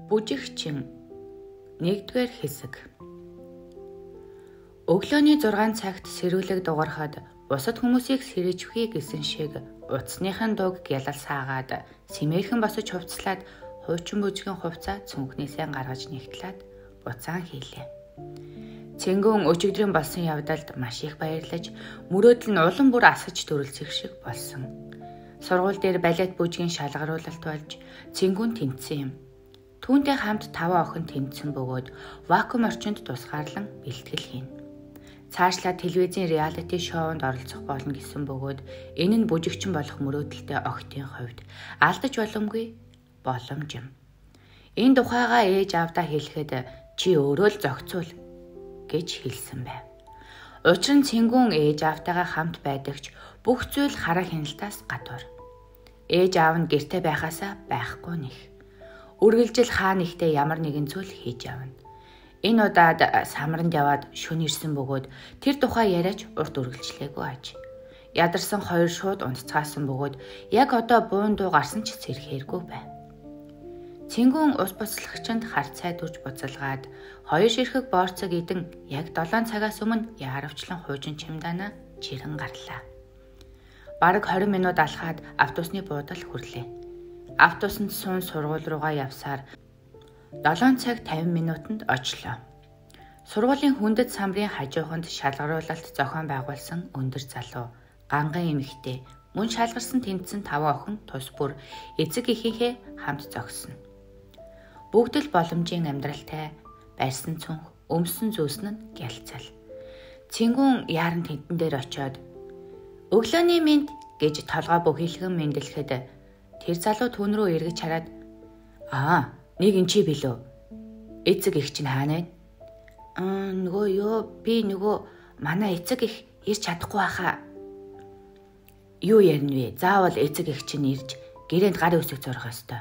Бүжигчин 1-р хэсэг. Өглөөний 6 цагт сэрүүлэг дугарахад бусад хүмүүсийг сэрээжвхий гэсэн шиг утасныхан дуг гялалсаагаад сэмээрхэн босож хувцлаад хуучин бүжгийн хувцаа цүнхнээсээ гаргаж нэгтлээд буцаан хийлээ. Цэнгүүн өчигдрийн болсон явдалд маш их баярлаж мөрөөдөл нь улам бүр асаж дүрлцэх шиг болсон. Сургууль дээр балет бүжгийн шалгаруулалт болж Цэнгүүн тэнцсэн юм. Түүнтэй хамт 5 охин тэнцсэн бөгөөд вакуум орчинд тусгаарлан бэлтгэл хийнэ. Цаашлаад телевизийн реалити шоунд оролцох болно гэсэн бөгөөд энэ нь бүжигчин болох мөрөөдөлтэй охидын хувьд алдаж боломгүй боломж юм. Энэ тухайгаа ээж аавдаа хэлэхэд чи өөрөө л зохицуул гэж хэлсэн байв. Учир нь Цэнгүүн ээж аавтайгаа хамт байдагч бүх зүйл хараа хяналтаас гадуур. Ээж аав нь гэртээ байхаасаа байхгүй нэх. Үргэлжил хаа нэгтээ ямар нэгэн зүйл хийж явна. Энэ удаад самранд яваад шөнө ирсэн бөгөөд тэр тухай яриач урт үргэлжлээгүй аж. Ядарсан хоёр шууд унтцаасан бөгөөд яг одоо буун дуу гарсан ч сэрхээргүй байв. Цэнгүүн ус буцлагчинд харцай дүрж буцалгаад хоёр ширхэг боорцог идэн яг 7 цагаас өмнө яаравчлан хуужин чимдаана чирэн гарлаа. Бараг 20 минут алхаад автобусны буудал хүрлээ. Автобусанд суун сургууль руугаа явсаар 7 цаг 50 минутанд очлоо. Сургуулийн хүндэт самрын хажууханд шалгаруулалт зохион байгуулсан өндөр залуу, ганган эмэгтэй, мөн шалгарсан тэнцсэн 5 охин тус бүр эцэг эхийнхээ хамт зогсоно. Бүгд л боломжийн амьдралтай барьсан цүнх, өмсөн зүүснэ нь гялцал. Цэнгүүн яаран тентэн дээр очиод "Өглөөний мэнд" гэж толгой бөхийлгэн мэндэлэхэд тэр залуу түүн рүү эргэж хараад "Нэг эн чи билүү? Эцэг их чинь хаана вэ?" Би манай эцэг их ирж чадахгүй хаа." "Юу ярина вэ? Заавал эцэг их чинь ирж гэрээнд гар үсэг зурах ёстой."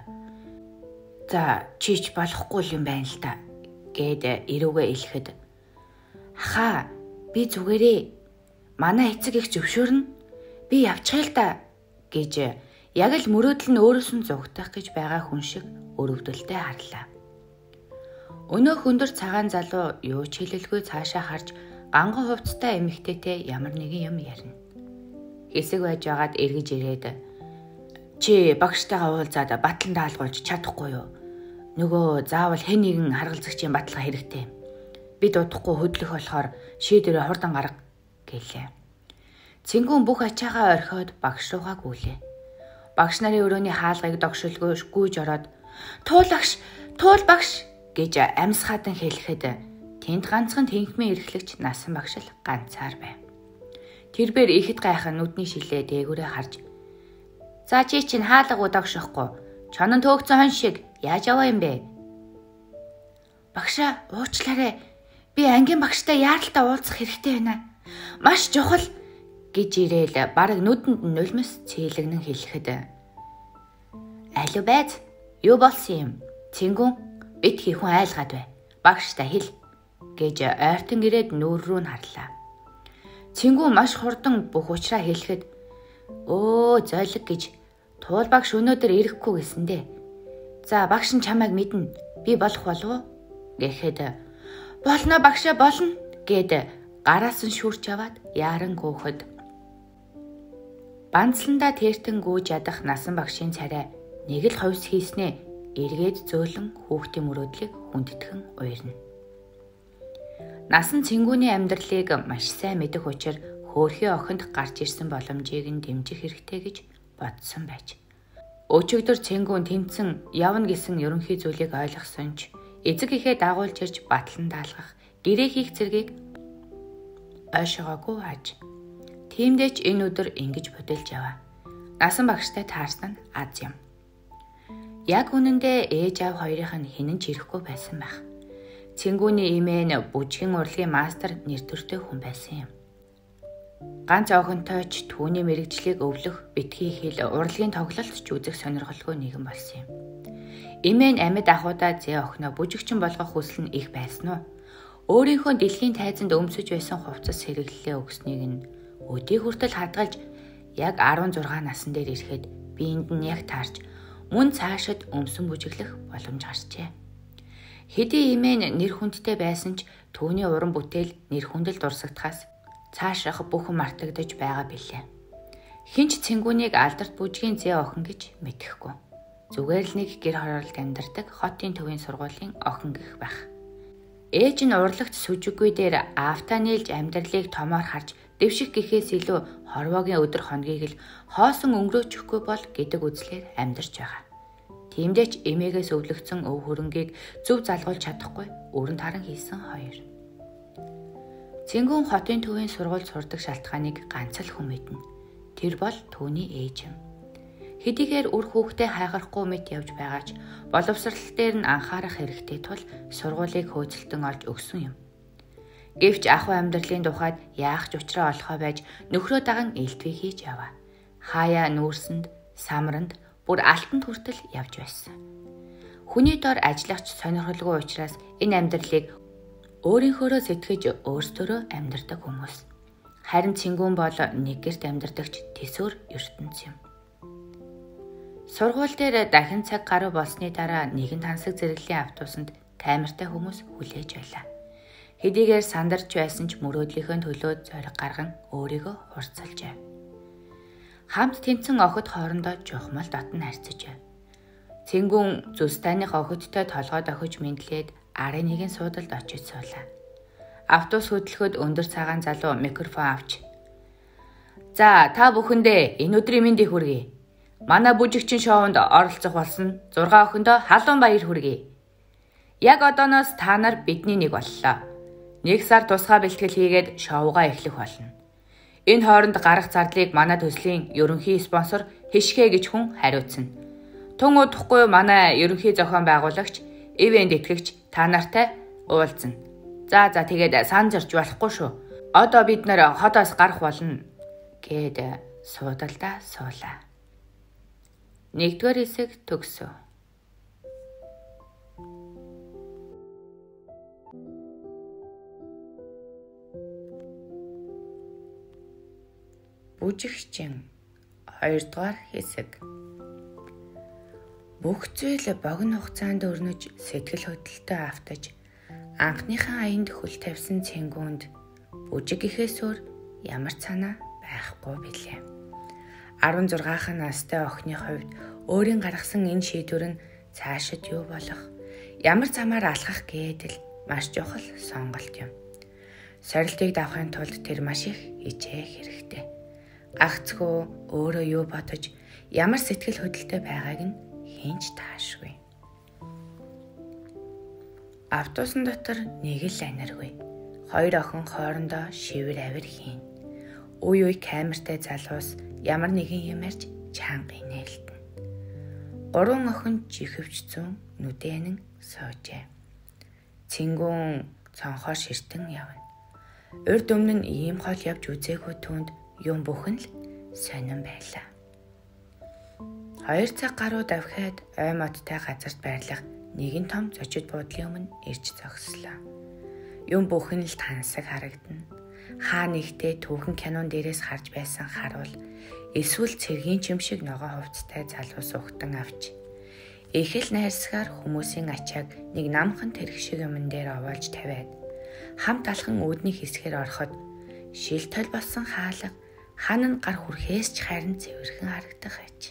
"За, чийч болохгүй юм байна л та" гэд эрүүгээ илэхэд "Хаа, би зүгээрээ. Манай эцэг их зөвшөөрнө. Би явчихъя л да" гэж яг л мөрөөдөл нь өөрөөс нь зугтах гэж байгаа хүн шиг өрөвдөлтэй харлаа. Өнөөх өндөр цагаан залуу юу ч хэлэлгүй цаашаа харж ганган хувцастай эмэгтэйтэй ямар нэгэн юм ярина. Хэсэг байж байгаад эргэж ирээд "Чи багштайгаа уулзаад батлан даалгуулж чадахгүй юу? Нөгөө заавал хэн нэгэн харгалзагчийн баталгаа хэрэгтэй. Бид удахгүй хөдлөх болохоор шийдвэрээ хурдан гарга" гэлээ. Цэнгүүн бүх ачаагаа орхиод багш руугаа гүйлээ. Багш нарын өрөөний хаалгыг догшилгүй гүйж ороод "Туул багш" гэж амьсгаадан хэлэхэд тэнд ганцхан тэнхмэн эрхлэгч насан багш л ганцаар байв. Тэрбээр ихэд гайхан нүдний шилээ дээгүүрээ харж "За чи чинь хаалга догшихгүй. Чонон төөгцөн хон шиг яаж яваа юм бэ?" "Багшаа, уучлаарай. Би ангийн багштай яаралтай уулзах хэрэгтэй байна. Маш чухал" гэж ирээл бараг нүдэнд нь нулимс цээлэгнэн хэлэхэд "Алуу байз, юу болсон юм? Цэнгүүн, бит хийхүн айлгаад бай. Багштай хэл" гэж ойртон ирээд нүүр рүү нь харлаа. Цэнгүүн маш хурдан бүх учраа хэлэхэд "Зойлог гэж туул багш өнөөдөр ирэхгүй гэсэндээ. За багш нь чамайг мэднэ. Би болох болов уу?" гэхэд "Болно багшаа, болно" гэд гараас нь шүрч аваад яаран гөөхөд банцландаа тэртэн гүйж ядах насан багшийн царай нэг л ховс хийснээ эргээд зөөлөн хүүхдийн мөрөөдлийг хүндэтгэн уярна. Насан Цэнгүүний амьдралыг маш сайн мэдэх учир хөөрхий охинд гарч ирсэн боломжийг нь дэмжих хэрэгтэй гэж бодсон байж. Өчигдөр Цэнгүүн тэнцэн явна гэсэн ерөнхий зүйлийг ойлгосон ч эцэг ихээ дагуулж ирж батлан даалгах, гэрээ хийх зэргийг ойшоогоогүй аж. Тиймдээч энэ өдөр ингэж бодолж яваа. Насан багштай таарсан нь аз юм. Яг үнэндээ ээж аав хоёрынх нь хинэн ч ирэхгүй байсан байх. Цэнгүүний эмээ нь бүжгийн урлагийн мастер нэр төртэй хүн байсан юм. Ганц охинтой ч түүний мэрэгжлийг өвлөх, битгий хэл, урлагийн тоглолт ч үзэх сонирхолгүй нэгэн болсон юм. Эмээ нь амьд ахуудаа зээ охиноо бүжигчин болгох хүсэл нь их байсан уу? Өөрийнхөө дэлхийн тайзанд өмсөж байсан хувцас сэргэллээ өгснийг нь өдий хүртэл хадгалж яг 16 насн дээр ирэхэд биеинд нь яг таарч мөн цаашид өмсөн бүжиглэх боломж гарчээ. Хэдий Имэн нэр хүндтэй байсан ч түүний уран бүтээл нэр хүндэл дурсагдахаас цаашрах бүхэн мартагдаж байгаа билээ. Хинч цэнгүүнийг алдарт бүжгийн зээ охин гэж мэдэхгүй. Зүгээр л нэг гэр хороолд амьдардаг хотын төвийн сургуулийн охин гэх байх. Ээж нь урлагт сүжиггүй дээр аавтаа нийлж амьдралыг томоор харж дэвших гэхээс илүү хорвоогийн өдөр хоногийг л хоосон өнгөрөөчихгүй бол гэдэг үзлээр амьдарч байгаа. Тиймдээ ч эмээгээс өвлөгцөн өв хөрөнгийг зөв залгуулж чадахгүй өрөнд харан хийсэн хоёр. Цэнгүүн хотын төвийн сургууль сурдаг шалтгааныг ганц л хүн мэднэ. Тэр бол түүний ээж юм. Хэдийгээр үр хүүхдээ хайхарахгүй мэт явж байгаач боловсрал дээр нь анхаарах хэрэгтэй тул сургуулийг хөөцөлтөн олж өгсөн юм. Гэвч ахуй амьдралын тухайд яах ч учраа олохоо байж нөхрөө даган элтвэ хийж яваа. Хаяа нүүрсэнд, самранд, бүр алтанд хүртэл явж байсан. Хүний дор ажиллагч сонирхолгүй учраас энэ амьдралыг өөрийнхөөрөө сэтгэж өөрсдөө амьдардаг хүмүүс. Харин цэнгүүн бол нэг гэрт амьдардагч төсөөр ертөнц юм. Сургууль дээр дахин цаг гаруй болсны дараа нэгэн тансаг зэрэглэлийн автобусанд камертай хүмүүс хүлээж байлаа. Хэдийгээр сандарч байсан ч мөрөөдлийнхөө төлөө зориг гарган өөрийгөө хурцлжээ. Хамт тэнцэн охид хоорондоо жухмал дотн харьцажээ. Цэнгүүн зүстайных охидтой толгойд охиж мэдлээд арын нэгэн суудалд очиж суулаа. Автобус хөдлөхөд өндөр цагаан залуу микрофон авч "За, та бүхэндээ энэ өдрийн мэндийг хүргэе. Манай бүжигчин шоунд оролцох болсон 6 охиндоо халуун баяр хүргэе. Яг одооноос та нар бидний нэг боллоо. 1 сар тусгай бэлтгэл хийгээд шоугаа эхлэх болно. Энэ хооронд гарах зардлыг манай төслийн ерөнхий спонсор Хишгэ гэж хүн хариуцна. Тун удахгүй манай ерөнхий зохион байгуулагч, ивент итгэгч та нартай уулзна. За тэгээд сан зорж болохгүй шүү. Одоо бид нэр хотоос гарах болно" гэд суудалдаа суулаа. 1-р хэсэг төгсөв. Бүжигчин 2-р хэсэг. Бүх зүйл богино хугацаанд өрнөж сэтгэл хөдлөлтөд автаж анхныхаа аянд хөл тавьсан цэнгүүнд бүжиг гэхээс өөр ямар санаа байхгүй билээ. 16 настай охины хувьд өөрийн гаргасан энэ шийдвэр нь цаашид юу болох, ямар замаар алхах гэдэг л маш чухал сонголт юм. Сорилтыг давахын тулд тэр маш их хичээх хэрэгтэй. Гагцхүү өөрөө юу бодож, ямар сэтгэл хөдлөлтөд байгааг нь хинч таашгүй. Автобусын дотор нэг л аниргүй. 2 охин хоорондоо шивэр авир хийн. Үе камертай залуус ямар нэгэн юм ярьж чанга инээлтэн. 3 охин чихвчцэн нүдэнэн соожээ. Цэнгүүн цонхоор ширтэн явна. Урд өмнө нь ийм хол явж үзээгүй түнд юм бүхэн л сонирн байлаа. 2 цаг гаруй давхиад ой модтай газарт байрлах нэгэн том зочид буудлын өмнө ирж зогслоо. Юм бүхэн л тансаг харагдана. Хаа нэгтээ түүхэн кинон дээрээс харж байсан харуул эсвэл цэргийн чим шиг ногоо хувцтай залуус ухтан авч их л найрсгаар хүмүүсийн ачааг нэг намхан тэрэг шиг юмн дээр овоолж тавиад хамт алхан үүдний хэсгээр ороход шил тол болсон хаалга ханан гар хүрхээс ч харин цэвэрхэн харагдах аж.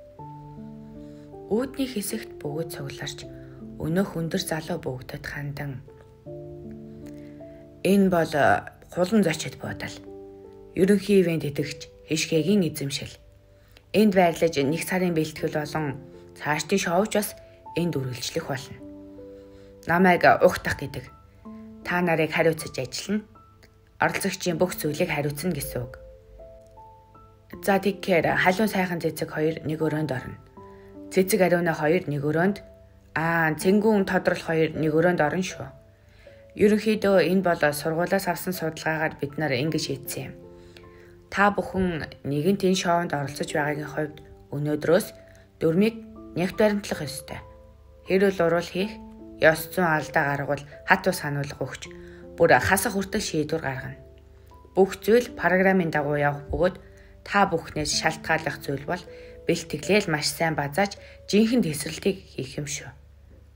Үүдний хэсэгт бөгөөд цугларч өнөөх өндөр залуу бөгдөд хандан "Энэ бол хулан зочид буудал. Ерөнхий ивент идэвхж Хишгэгийн эзэмшил. Энд байрлаж 1 сарын бэлтгэл болон цаашдын шоуч бас энд үргэлжлэх болно. Намайг ухтах гэдэг. Та нарыг хариуцаж ажиллана. Оролцогчийн бүх зүйлийг хариуцна гэсэн үг. За тэгэхээр халуун сайхан цэцэг 2 нэг өрөөнд орно. Цэцэг ариуна 2 нэг өрөөнд, цэнгүүн тодрол 2 нэг өрөөнд орно шүү. Ерөнхийдөө энэ бол сургуулиас авсан судалгаагаар бид нар ингэж хийсэн юм. Та бүхэн нэгэн тэн шоунд оролцож байгаагийн хувьд өнөөдрөөс дөрмийг нягт баримтлах ёстой. Хэрүүл урал хийх, ёс зүйн алдаа гаргавал хат ус хануулга өгч бүр хасах хүртэл шийдвэр гаргана. Бүх зүйл программын дагуу явах бөгөөд та бүхнээс шалтгааллах зүйл бол бэлтгэлээл маш сайн базааж жинхэнэ тесрэлтийг хийх юм шүү.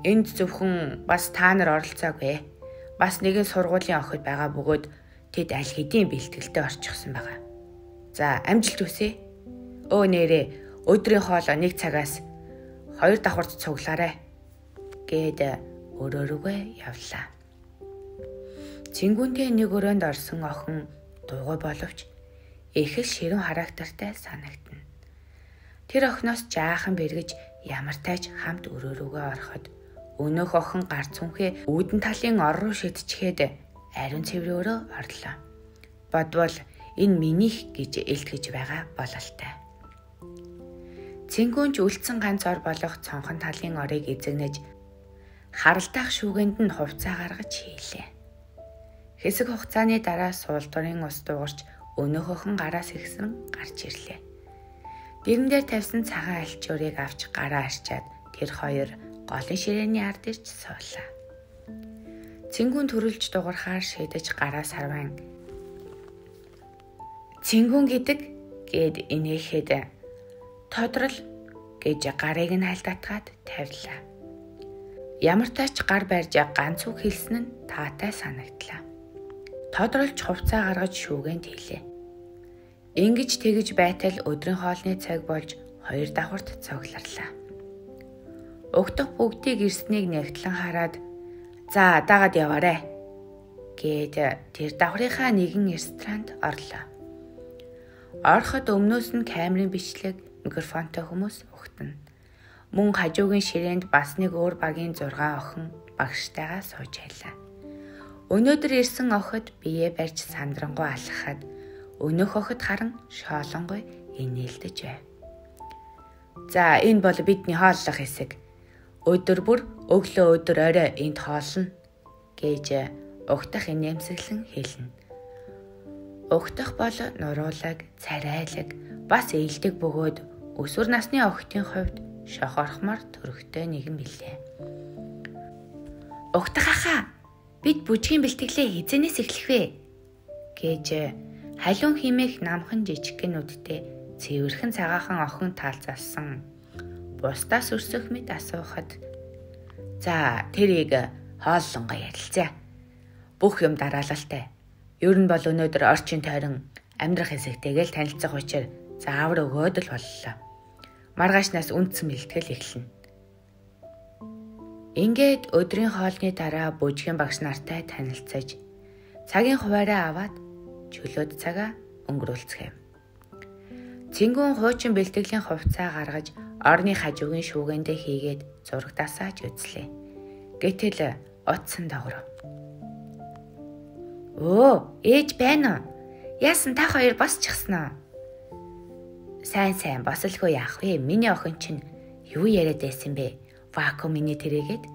Энд зөвхөн бас та нар оролцоогүй. Бас нэгэн сургуулийн охид байгаа бөгөөд тэд аль хэдийн бэлтгэлтэй орчихсон байгаа. За амжилт хүсье. Өө нэрээ өдрийн хоолой 1 цагаас 2 давхарт цуглаарай гэд өрөөргөө явлаа. Цэнгүүнтэй нэг өрөөнд орсон охин дугуй боловч их л ширүүн характертай санагдана. Тэр охиноос жаахан бэргэж ямар тааж хамт өрөөргөө ороход өнөөх охин гар цүнхээ үүдэн талын ор руу шидчихэд ариун цэврөөрөө орлоо. Бодвол энэ минийх гэж элтгэж байгаа бололтой. Цэнгүүнч үлдсэн ганц ор болох цонхон талын орыг эзэгнэж харалдаах шүүгэнд нь хувцас гаргаж хийлээ. Хэсэг хугацааны дараа суултурын ус дуугарч өнөөх охин гараас ихсэн гарч ирлээ. Дэрэн дээр тавьсан цагаан альчуурыг авч гараа арчаад тэр хоёр голын ширээний ард ирж суулаа. Цэнгүүн төрүүлж дуурхаар шидэж гараа сарван "Цэнгүүн гэдэг" гэд инээхэд "Тодрол" гэж гарыг нь хальтатгаад тавилаа. Ямар тач гар барьж ганц үг хэлсэн нь таатай санагдлаа. Тодролж хувцаа гаргаж шүүгэнд хэлээ. Ингэж тэгж байтал өдрийн хоолны цаг болж 2 давхарт цугларлаа. Угтах бүгдийг ирснийг нэгтлэн хараад "За дагаад яваарэ" гэд тэр давхрынхаа нэгэн ресторанд орлоо. Ороход өмнөөс нь камерын бичлэг, микрофонтой хүмүүс өгтөн. Мөн хажуугийн ширээнд бас нэг өөр багийн 6 охин багштайгаа сууж байлаа. Өнөөдөр ирсэн охид бие барьж сандрангуй алхахад өнөөх охид харан шоолонгуй инээлдэж байв. "За энэ бол бидний хооллох хэсэг. Өдөр бүр өглөө өдөр орой энд хоолно" гэж угтах инээмсэглэн хэлнэ. Угтах бол нуруулаг, царайлаг, бас ээлдэг бөгөөд өсвөр насны охидын хувьд шохорхмор төрхтэй нэгэн билээ. "Угтах ахаа, бид бүжгийн бэлтгэлээ хизэнээс эхлэх вэ?" гэж халуун химээх намхан жижиггэнүүдтэй цэвэрхэн цагаахан охин таалзалсан бусдаас өрсөх мэт асуухад "За тэрийг хооллонгоо ярилцъя. Бүх юм дараалалтай. Ер нь бол өнөөдөр орчин тойрон амьдрах хэсэгтэйгээ л танилцах учир заавар өгөөд л боллоо. Маргаашнаас үндсэн бэлтгэл эхэлнэ." Ингээд өдрийн хоолны дараа бүжгийн багш нартай танилцаж цагийн хуваараа аваад чөлөөт цагаа өнгөрүүлцгээв. Цэнгүүн хуучин бэлтгэлийн хувцаа гаргаж орны хажуугийн шүүгэндээ хийгээд зураг дасааж үзлээ. Гэтэл утсан даграв. "Өө, ээж байна уу? Яасан та хоёр босчихсон уу?" Сайн босолгүй яах вэ? Миний охин чинь юу яриад байсан бэ? Вакуумны тэрэгэд.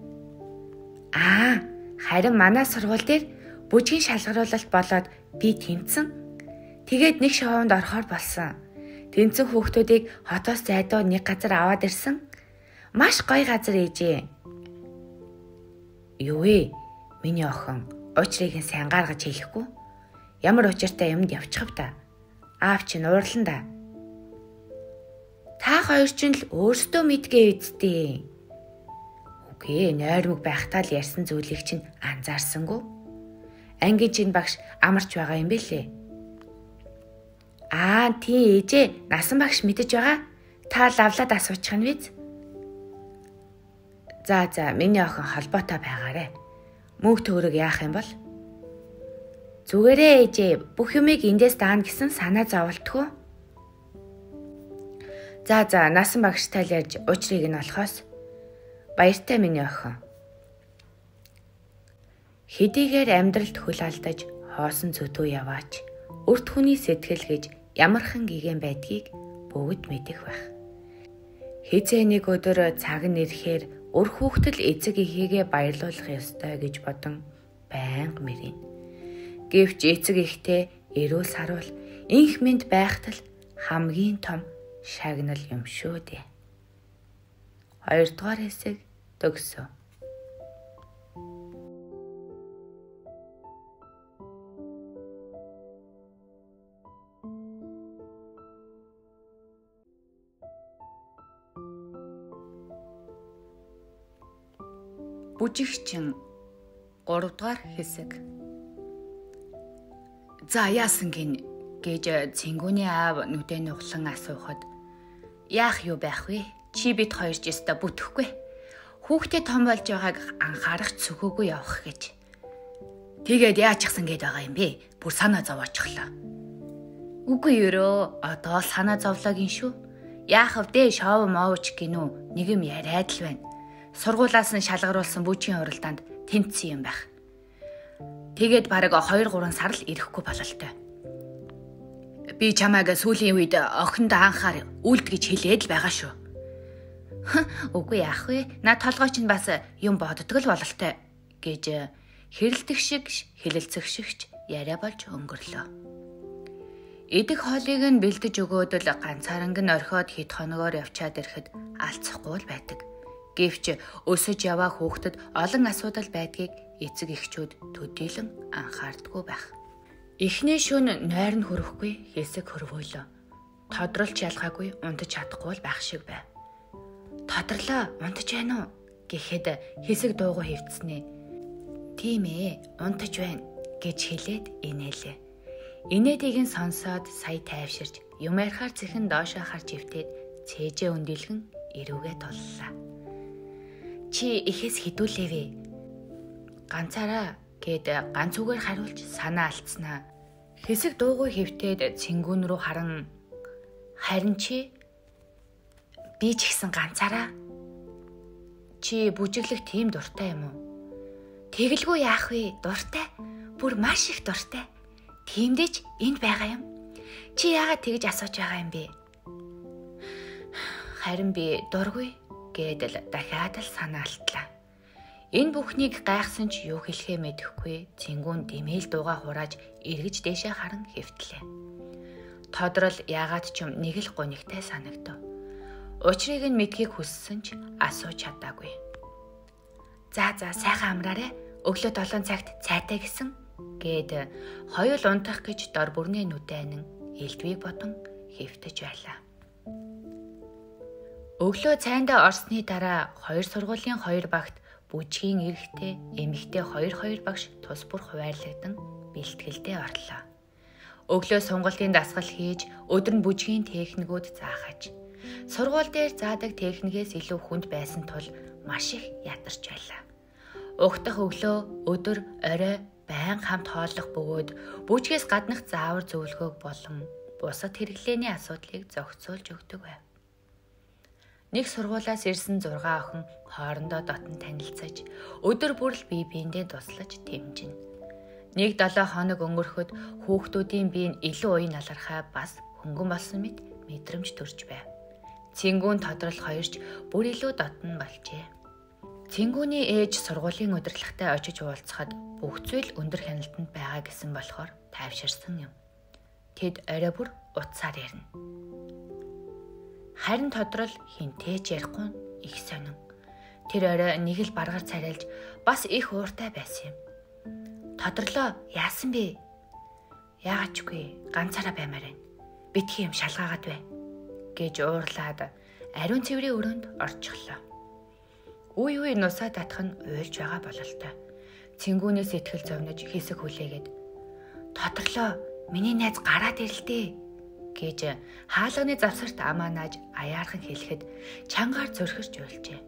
Харин манай сургууль дээр бүжгийн шалгаруулалт болоод би тэмцэн. Тэгээд нэг шоунд орохоор болсон. Тэнцэн хүүхдүүдийг хотоос зайдуу нэг газар аваад ирсэн. Маш гоё газар ээжээ. Юу вэ? Миний охин уучрыг нь сайн гаргаж хэлэхгүй. Ямар учиртай юмд явчихв та. Аав чинь уурлан да. Та хоёр ч л өөрсдөө мэдгээ үздэй. Үгүй, нойрмог байхдаа л ярьсан зүйлийг чинь анзаарсангүй. Ангийн чинь багш амарч байгаа юм бэлээ. Тийм ээжээ, насан багш мэдэж байгаа. Та лавлаад асуучих нь биз? За, миний охин холбоотой байгаарэ. Мөнх төгрөг яах юм бол? Зүгээрээ ээжээ, бүх юмыг эндээс даана гэсэн санаа зовлтгүй. За, насан багштай л ярьж уучрыг нь олохоос. Баяртай миний охин. Хэдийгээр амьдралд хөл алдаж, хоосон зөдөө яваач, урт хүний сэтгэл гэж ямархан гигэн байдгийг бүгд мэдэх байх. Хизээ нэг өдөр цаг нь ирэхээр өр хүүхдэл эцэг эхийгээ баярлуулах ёстой гэж бодон байнга мэрийн. Гэвч эцэг эхтэй эрүүл саруул инх мэнд байхтал хамгийн том шагнал юм шүү дээ. 2 дугаар хэсэг төгсөв. Бүжигчин 3 дугаар хэсэг. За яасан гин гэж Цэнгүүний аав нүдээ нуглан асуухад яах юу байх вэ? Чи бид хоёр ч өстө бүтэхгүй. Хүүхдээ том болж байгааг анхаарах цөхөөгүй явах гэж. Тэгээд яачихсан гээд байгаа юм бэ? Бүр санаа зовоочихлоо. Үгүй ерөө одоо санаа зовлоогийн шүү. Яах вэ? Шоу моовч гинүү нэг юм яриад л байна. Сургуулаас нь шалгаруулсан бүжгийн уралдаанд тэнцсэн юм байх. Тэгээд бараг 2-3 сар л ирэхгүй бололтой. Би чамайг сүүлийн үед охинд анхаар үлд гэж хэлээд л байгаа шүү. Үгүй яах вэ? Над толгой чинь бас юм боддог л бололтой гэж хэрэлдэх шиг хэлэлцэх шигч яриа болж өнгөрлөө. Идэх хоолыг нь бэлдэж өгөөд л ганцаарнг нь орхиод хэд хоногоор явчаад ирэхэд алцахгүй л байдаг. Гэвч өсөж яваа хүүхдэд олон асуудал байдгийг эцэг эхчүүд төдийлөн анхаардаггүй байх. Эхний шөнө нойр нь хөрөхгүй хэсэг хөрвөөлөө. Тодролч ялгаагүй унтаж чадахгүй л байх шиг байв. Тодрлоо унтаж байна уу гэхэд хэсэг дуугүй хөвцснэ. Тийм ээ унтаж байна гэж хэлээд инээлээ. Инээдийг нь сонсоод сая тайвширч юм ярихаар зэхэн доошоо харж ивтээд цээжээ өндөлгөн эрүүгээ туллаа. Чи ихэс хідүүлээвэ. Ганцаараа гэд ганц үгээр хариулж санаа алдснаа. Хэсэг дуугүй хөвтөөд Цэнгүүн рүү харин чи би ч ихсэн ганцаараа. Чи бүжиглэх тийм дуртай юм уу? Тэгэлгүй яах вэ? Дуртай. Бүр маш их дуртай. Тиймдээч энд байгаа юм. Чи яагаад тэгж асууж байгаа юм бэ? Харин би дургүй гэдэл дахиад л санаа алтлаа. Энэ бүхнийг гайхсан ч юу хэлэхээ мэдэхгүй Цэнгүүн дэмээл дууга хурааж эргэж дээшээ харан хэвтлээ. Тодрол яагаад ч юм нэг л гонигтай санагдав. Учрыг нь мэдхийг хүссэн ч асууж чадаагүй. За сайхан амраарэ. Өглөө 7 цагт цайтай гэсэн гээд хоёул унтах гэж дор бүрний нүдэн элдвийг бодон хэвтэж байлаа. Өглөө цайндаа орсны дараа 2 сургуулийн 2 багт бүжгийн эрэгтэй, эмэгтэй 2 багш тус бүр хуваарлагдсан бэлтгэлдээ орлоо. Өглөө сонголтын дасгал хийж, өдөр нь бүжгийн техникүүд заахаж, сургууль дээр заадаг техникээс илүү хүнд байсан тул маш их ядарч байлаа. Угтах өглөө, өдөр, орой байнга хамт хооллох бөгөөд бүжгээс гаднах заавар зөвлөгөөг болон бусад хэрэглээний асуудлыг зохицуулж өгдөг байв. Нэг сургуулаас ирсэн 6 охин хоорондоо дотн танилцаж, өдөр бүр л бие биендээ туслаж тэмжинэ. 1-7 хоног өнгөрөхөд хүүхдүүдийн бие нь илүү уян алархай бас хөнгөн болсон мэт мэдрэмж төрж байв. Цэнгүүн тодрол хоёрч бүр илүү дотн болжээ. Цэнгүүний ээж сургуулийн удирдлагатай очиж уулзахад бүх зүйл өндөр хяналтанд байгаа гэсэн болохоор тайвширсан юм. Тэд орой бүр утсаар ярина. Харин тодрол хинтээч ярихгүй их сонин. Тэр орой нэг л баргаар царайлж бас их ууртай байсан юм. Тодрлоо яасан бэ? Яагаад ч үгүй ганцаараа баймаар байна. Битгий юм шалгаагаад бай гэж уурлаад ариун цэврийн өрөөнд орчихлоо. Үе нусаа татах нь уйлж байгаа бололтой. Цэнгүүнээс сэтгэл зовнож хэсэг хүлээгээд тодрлоо миний найз гараад ирэлтэй гэж хаалганы завсарт амаа нааж аяархан хэлэхэд чангаар зөрхирч уйлжээ.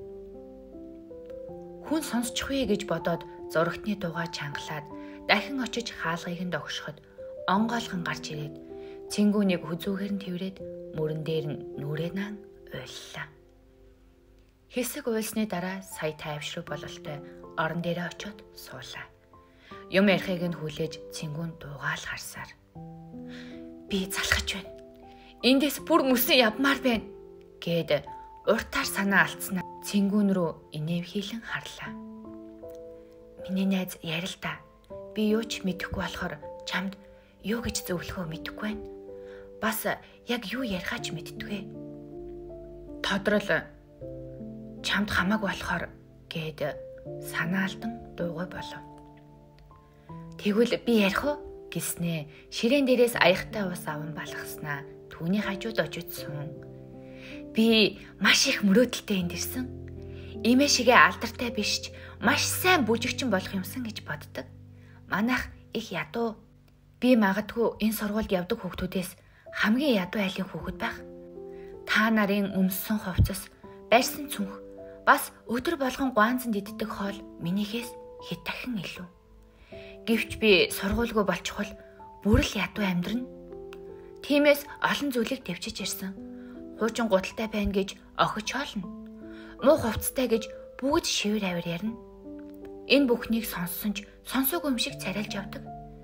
Хүн сонсчих вэ гэж бодоод зурагтны дуугаа чангалаад дахин очиж хаалгыг нь догшоход онгойлгон гарч ирээд Цэнгүүнийг хүзүүгээр нь тэврээд мөрөн дээр нь нүрээ наан уйллаа. Хэсэг уйлсны дараа сая тайвшруу бололтой орон дээрээ очиод суулаа. Юм ярихыг нь хүлээж Цэнгүүн дуугаал харсаар. Би залхаж байна. Эндээс бүр мөсөн явмаар байна гэд уртаар санаа алдснаа Цэнгүүн рүү инэвхийлэн харлаа. Миний найз ярил та. Би юу ч мэдэхгүй болохоор чамд юу гэж зөвлөхөө мэдэхгүй байна. Бас яг юу ярихаач мэдтгүй. Тодрол чамд хамаагүй болохоор гэд санаалдан дуугүй болов. Тэгвэл би ярих уу гэснээ ширээн дээрээс аяхтай ус аван балгаснаа түүний хажууд очиж сун. Би маш их мөрөөдөлтэй энд ирсэн. Иймээ шигээ алдартай биш ч маш сайн бүжигчин болох юмсан гэж боддог. Манайх их ядуу. Би магадгүй энэ сургуульд явдаг хүүхдүүдээс хамгийн ядуу айлын хүүхэд байх. Та нарын өмссөн хувцас, барьсан цүнх, бас өдөр болгон гуанзанд иддэг хоол минийхээс хэд дахин илүү. Гэвч би сургуульгүй болчихвол бүр л ядуу амьдрна. Тиймээс олон зүйлийг төвчж ирсэн. Хуучин гуталтай байна гэж охиж хоолно. Муу хувцастай гэж бүгд шивэр авир ярина. Энэ бүхнийг сонссон ч сонсоогүй юм шиг царайлж явдаг.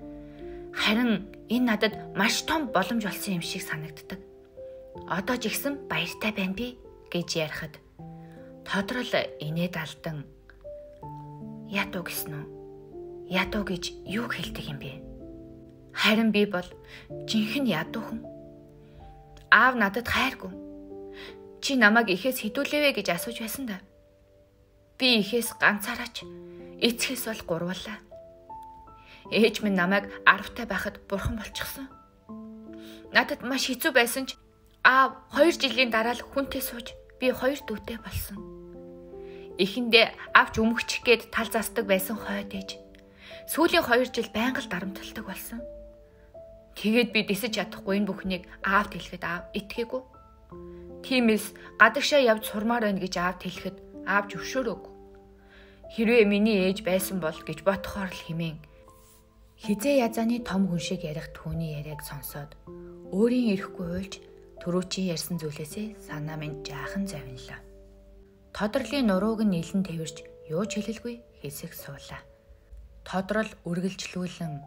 Харин энэ надад маш том боломж болсон юм шиг санагддаг. Одоо ч ихсэн баяртай байна би гэж ярихад тодрол инээд алдан ядуу гэсэн үү? Ядуу гэж юу хэлдэг юм бэ? Харин би бол жинхэнэ ядуу хүн. Аав надад хайргүй. Чи намайг ихээс хідүүлээвэ гэж асууж байсан да. Би ихээс ганцаараач, эцгээс бол гурвалаа. Ээж минь намайг 10-тай байхад бурхан болчихсон. Надад маш хэцүү байсан ч аав 2 жилийн дараа л хүнтэй сууж би 2 дүүтэй болсон. Эхэндээ авч өмгчих гээд тал засдаг байсан хойд ээж. Сүүлийн 2 жил байнга л дарамталдаг болсон. Тэгээд би дэсэж чадахгүй энэ бүхнийг аавд хэлэхэд аав итгээгүй. Тиймээс гадагшаа явж сурмаар байна гэж аавд хэлэхэд аав зөвшөөрөөгүй. Хэрвээ миний ээж байсан бол гэж бодохоор л хэмээн хизээ язааны том хүн шиг ярих түүний яриаг сонсоод өөрийн ирэхгүй уйлж түрүүчийн ярьсан зүйлээсээ санаа минь жаахан завинлаа. Тодрлын нурууг нь нэлэн тэрвэрч юу ч хэлэлгүй хэсэг суулаа. Тодрол үргэлжлүүлэн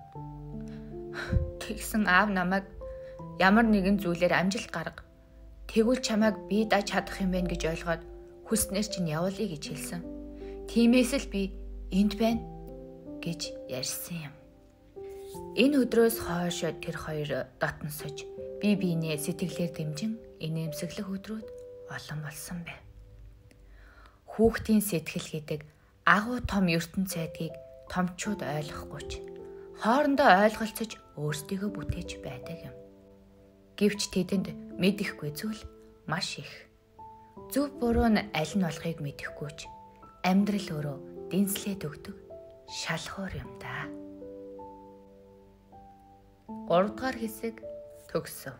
тэгсэн аав намайг ямар нэгэн зүйлээр амжилт гарга. Тэгвэл чамайг би даж чадах юм байна гэж ойлгоод хүснээр чинь явуулъя гэж хэлсэн. Тиймээс л би энд байна гэж ярьсан юм. Энэ өдрөөс хойш тэр хоёр дотносож бие биенээ сэтгэлээр дэмжин инээмсэглэх өдрүүд олон болсон байна. Хүүхдийн сэтгэл гэдэг агуу том ертөнц байдгийг томчууд ойлгохгүй ч хоорондоо ойлголцож өөрсдийгөө бүтээж байдаг юм. Гэвч тэдэнд мэдэхгүй зүйл маш их. Зөв буруу нь аль нь болохыг мэдэхгүй ч амьдрал өөрөө дэнслээд өгдөг шалхуур юм да. 3 дугаар хэсэг төгсөв.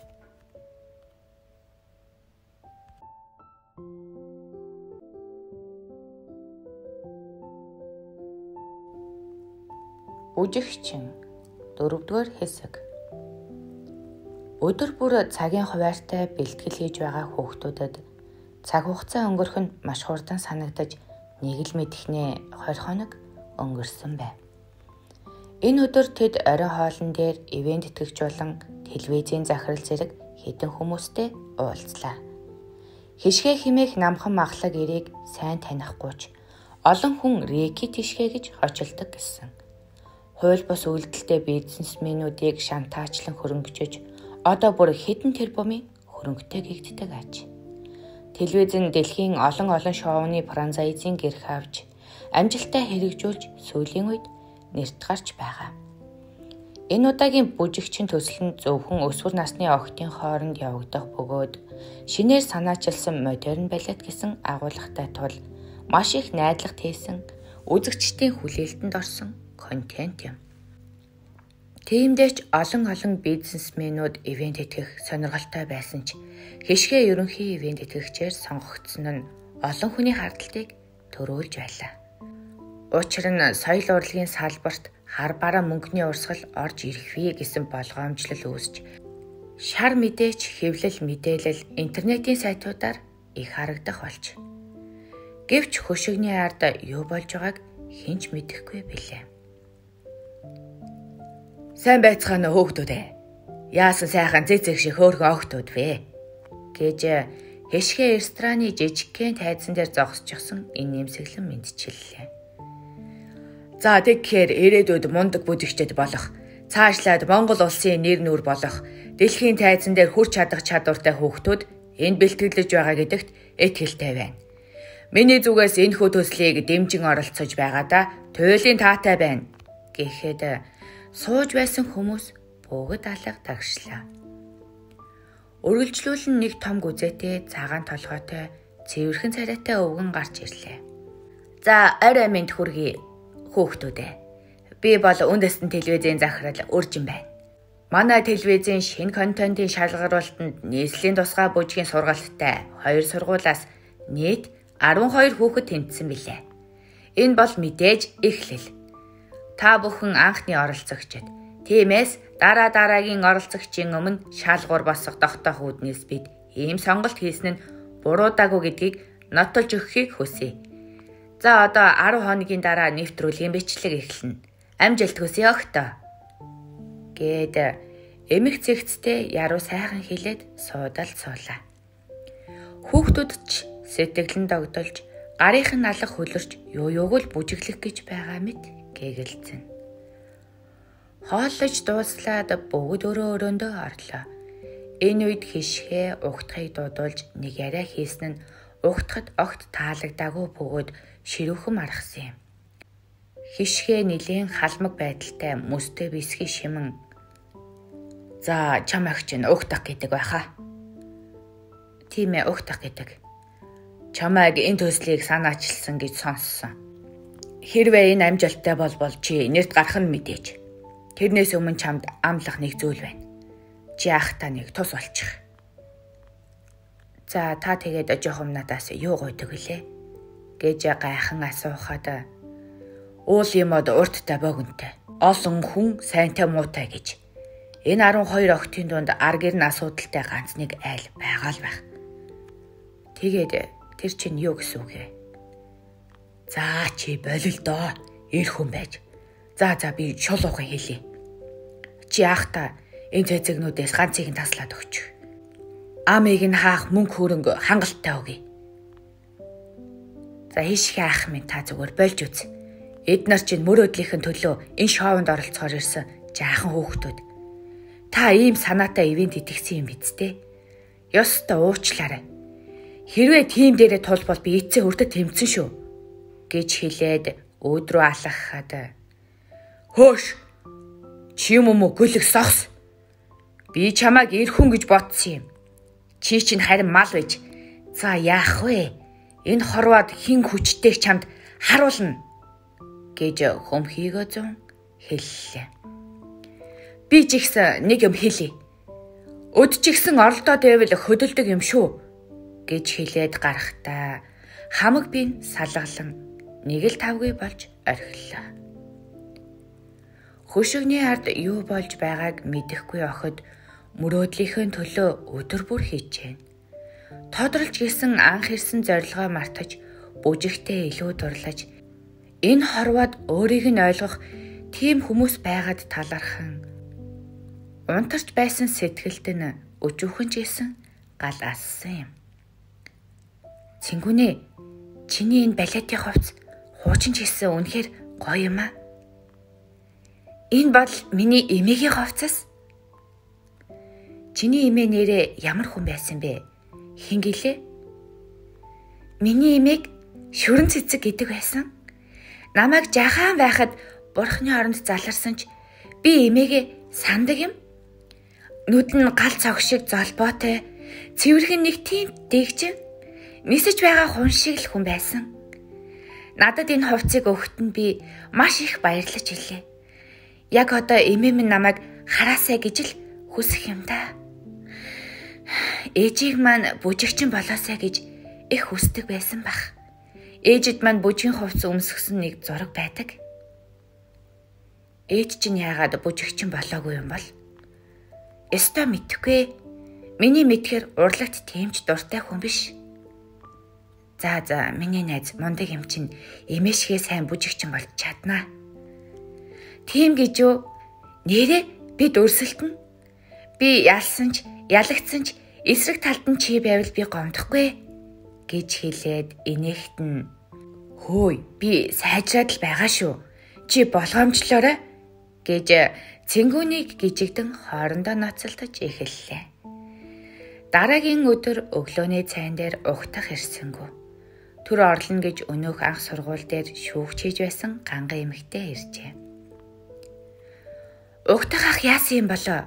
Бүжигчин 4 дугаар хэсэг. Өдөр бүр цагийн хуваарьтай бэлтгэл хийж байгаа хүүхдүүдэд цаг хугацаа өнгөрөх нь маш хурдан санагдаж нэг л мэдхнээ 20 хоног өнгөрсөн байна. Энэ өдөр тэд орой хоолн дээр ивент тэтгэгч болон телевизийн захирал зэрэг хэдэн хүмүүстэй уулзлаа. Хишгэ химээх намхан махлаг эрийг сайн танихгүй ч олон хүн Реки тишгэ гэж хочилдог гэсэн. Хууль бус үйлдэлтэй бизнесмэнүүдийг шантаачлан хөрөнгөжөж одоо бүр хэдэн тэрбумын хөрөнгөтэй гэгддэг аж. Телевиз нь дэлхийн олон шоуны франчайзын гэрх авч амжилтаа хэрэгжүүлж сүүлийн үед нэрт гарч байгаа. Энэ удаагийн бүжигчин төсөл нь зөвхөн өсвөр насны охидын хооронд явагдах бөгөөд шинээр санаачилсан модерн балет гэсэн агуулгатай тул маш их найдлага тээсэн үзэгчдийн хүлээлтэнд орсон контент юм. Тиймдээч олон бизнесмэнүүд ивент тэтгэх сонирхолтой байсан ч хишгэ ерөнхий ивент тэтгэгчээр сонгогдсон нь олон хүний хардталтыг төрүүлж байлаа. Учир нь соёл урлагийн салбарт хар бараа мөнгөний урсгал орж ирэхвэ гэсэн болгоомжлол үүсч шар мэдээч хэвлэл мэдээлэл интернетийн сайтуудаар их харагдах болж. Гэвч хөшигний ард юу болж байгааг хэн ч мэдэхгүй билээ. Сайн байцгаана хөөгтүүд ээ. Яасан сайхан цэцэг шиг хөөрхөн охтууд вэ? Гэж хишгэ рестораны жижигхэн тайзан дээр зогсчихсон энэ нэмсэглэн мэдчиллээ. За тэгэхээр ирээдүйд мундаг бүжигчд болох, цаашлаад Монгол улсын нэр нүр болох, дэлхийн тайзан дээр хүрч чадах чадвартай хүүхдүүд энд бэлтгэлж байгаа гэдэгт итгэлтэй байна. Миний зүгээс энэхүү төслийг дэмжин оролцож байгаадаа туйлын таатай байна гэхэд сууж байсан хүмүүс бүгд алга дагшлаа. Үргэлжлүүлэн нэг том гүзээтэй цагаан толгойтой цэвэрхэн царайтай өвгөн гарч ирлээ. За орой минь хүргэе хүүхдүүдээ. Би бол үндэстэн телевизийн захирал Үржин байна. Манай телевизийн шинэ контентын шалгаруулалтанд нийслэлийн тусгай бүжгийн сургалттай 2 сургуулиас нийт 12 хүүхэд тэмцсэн билээ. Энэ бол мэдээж эхлэл. Та бүхэн анхны оролцогчид. Тиймээс дараагийн оролцогчийн өмнө шалгуур босох тогтоох үүднээс бид ийм сонголт хийсэн нь буруудаагүй гэдгийг нотолж өгөхийг хүсье. За одоо 10 хоногийн дараа нэвтрүүлгийн бичлэг эхэлнэ. Амжилт хүсье өгтөө. Гэд эмх цэгцтэй яруу сайхан хэлээд суудалд суулаа. Хүүхдүүд ч сэтгэлэн догдолж гарынх нь алах хөлөрч юуг л бүжиглэх гэж байгаа мэт гэгэлцэн. Хооллож дууслаад бүгд өрөөндөө орлоо. Энэ үед хишгэ угтахыг дуудуулж нэг яриа хийсэн нь угтахад огт таалагдаагүй бөгөөд ширүүхэн маргасан юм. Хишгэ нилийн халмаг байдалтай мөстэй бисгий шимэн. За чам агч нь угтах гэдэг байхаа. Тийм ээ угтах гэдэг. Чамайг энэ төслийг санаачилсан гэж сонссон. Хэрвээ энэ амжилттай болбол чи нэрт гарах нь мэдээж. Тэрнээс өмнө чамд амлах нэг зүйл байна. Чи ахта нэг тус болчих. За та тэгээд жоохон надаас юу гойдог вүлээ? Гэж гайхан асуухад уул юмод урттай богинтой. Олон хүн сайнтай муутай гэж. Энэ 12 охтын дунд ар гэрн асуудалтай ганц нэг айл байгаа л байх. Тэгээд тэр чинь юу гэсэн үг вэ? За чи болил доо. Ир хүн байж. За би шулуухан хэлье. Чи ахта энэ цэцэгнүүдээс ганцыг нь таслаад өгч. Амыг нь хаах мөнгө хөрөнгө хангалттай өгье. За хишгэ ах минь та зүгээр болж үз. Эднэр чинь мөрөөдлийнхэн төлөө энэ шоунд оролцохоор ирсэн жаахан хүүхдүүд. Та ийм санаатай ивент итгэсэн юм биз дээ. Ёстой уучлаарай. Хэрвээ тим дээрээ тулбал би эцээ хүртэл тэмцэн шүү. Гэж хэлээд өөдрөө алхахад хөөш. Чи юм уу гүлэг сохс. Би чамайг ир хүн гэж бодсон юм. Чи чинь харин мал байж. За яах вэ? Энэ хорвоод хин хүчтэй чамд харуулна гэж хөмхийгөө зун хэллээ. Би ч ихсэн нэг юм хэлье. Өд ч ихсэн оролдоод байвал хөдөлдөг юм шүү гэж хэлээд гарахтаа хамаг бин салгалан нэг л тавгүй болж орхилоо. Хөшигний ард юу болж байгааг мэдэхгүй охид мөрөөдлийнхөө төлөө өдөр бүр хийжээ. Тодорлж гисэн анх ирсэн зорилгоо мартаж бүжигтэй илүү дурлаж энэ хорвоод өөрийг нь ойлгох тийм хүмүүс байгаад талархан унтарч байсан сэтгэлд нь өчүүхэн ч исэн гал ассан юм. Цэнгүнээ чиний энэ балетын хувцс хуучин ч исэн үнэхээр гоё юм аа. Энэ бол миний эмээгийн хувцас. Чиний эмээ нэрээ ямар хүн байсан бэ? Хин гэлээ? Миний эмээг шүрэн цэцэг гэдэг байсан. Намайг жаахан байхад бурхны оронд заларсан ч би эмээгээ сандаг юм. Нүд нь гал цог шиг золбоотой, цэвэрхэн нэг тийм дэгжин, нисэж байгаа хүн шиг л хүн байсан. Надад энэ хувцсыг өгөхөд нь би маш их баярлаж илээ. Яг одоо эмээ минь намайг хараасай гэж л хүсэх юм да. Ээжийг маань бүжигчин болоосай гэж их хүсдэг байсан бах. Ээжид маань бүжгийн хувцс өмсгсөн нэг зураг байдаг. Ээж чинь яагаад бүжигчин болоогүй юм бол? Өстой мэдхгүй. Миний мэдхээр урлагт тэмч дуртай хүн биш. За миний найз мундаг юм чинь эмээшгээ сайн бүжигчин болж чаднаа. Тийм гэж юу? Нэрээ бид өрсөлдөн. Би ялсан ч, ялагдсан ч эсрэг талд нь чи байвал би гомдохгүй гэж хэлээд инээхт нь хөөй би сайжраад л байгаа шүү. Чи болгоомжлоорой гэж цэнгүүнийг гжигдэн хоорондоо ноцолдож эхэллээ. Дараагийн өдөр өглөөний цайн дээр угтах ирсэнгүү. Түр орлоно гэж өнөөх анх сургууль дээр шүүгч хийж байсан ганган эмэгтэй иржээ. Угтах ах яасан юм болоо?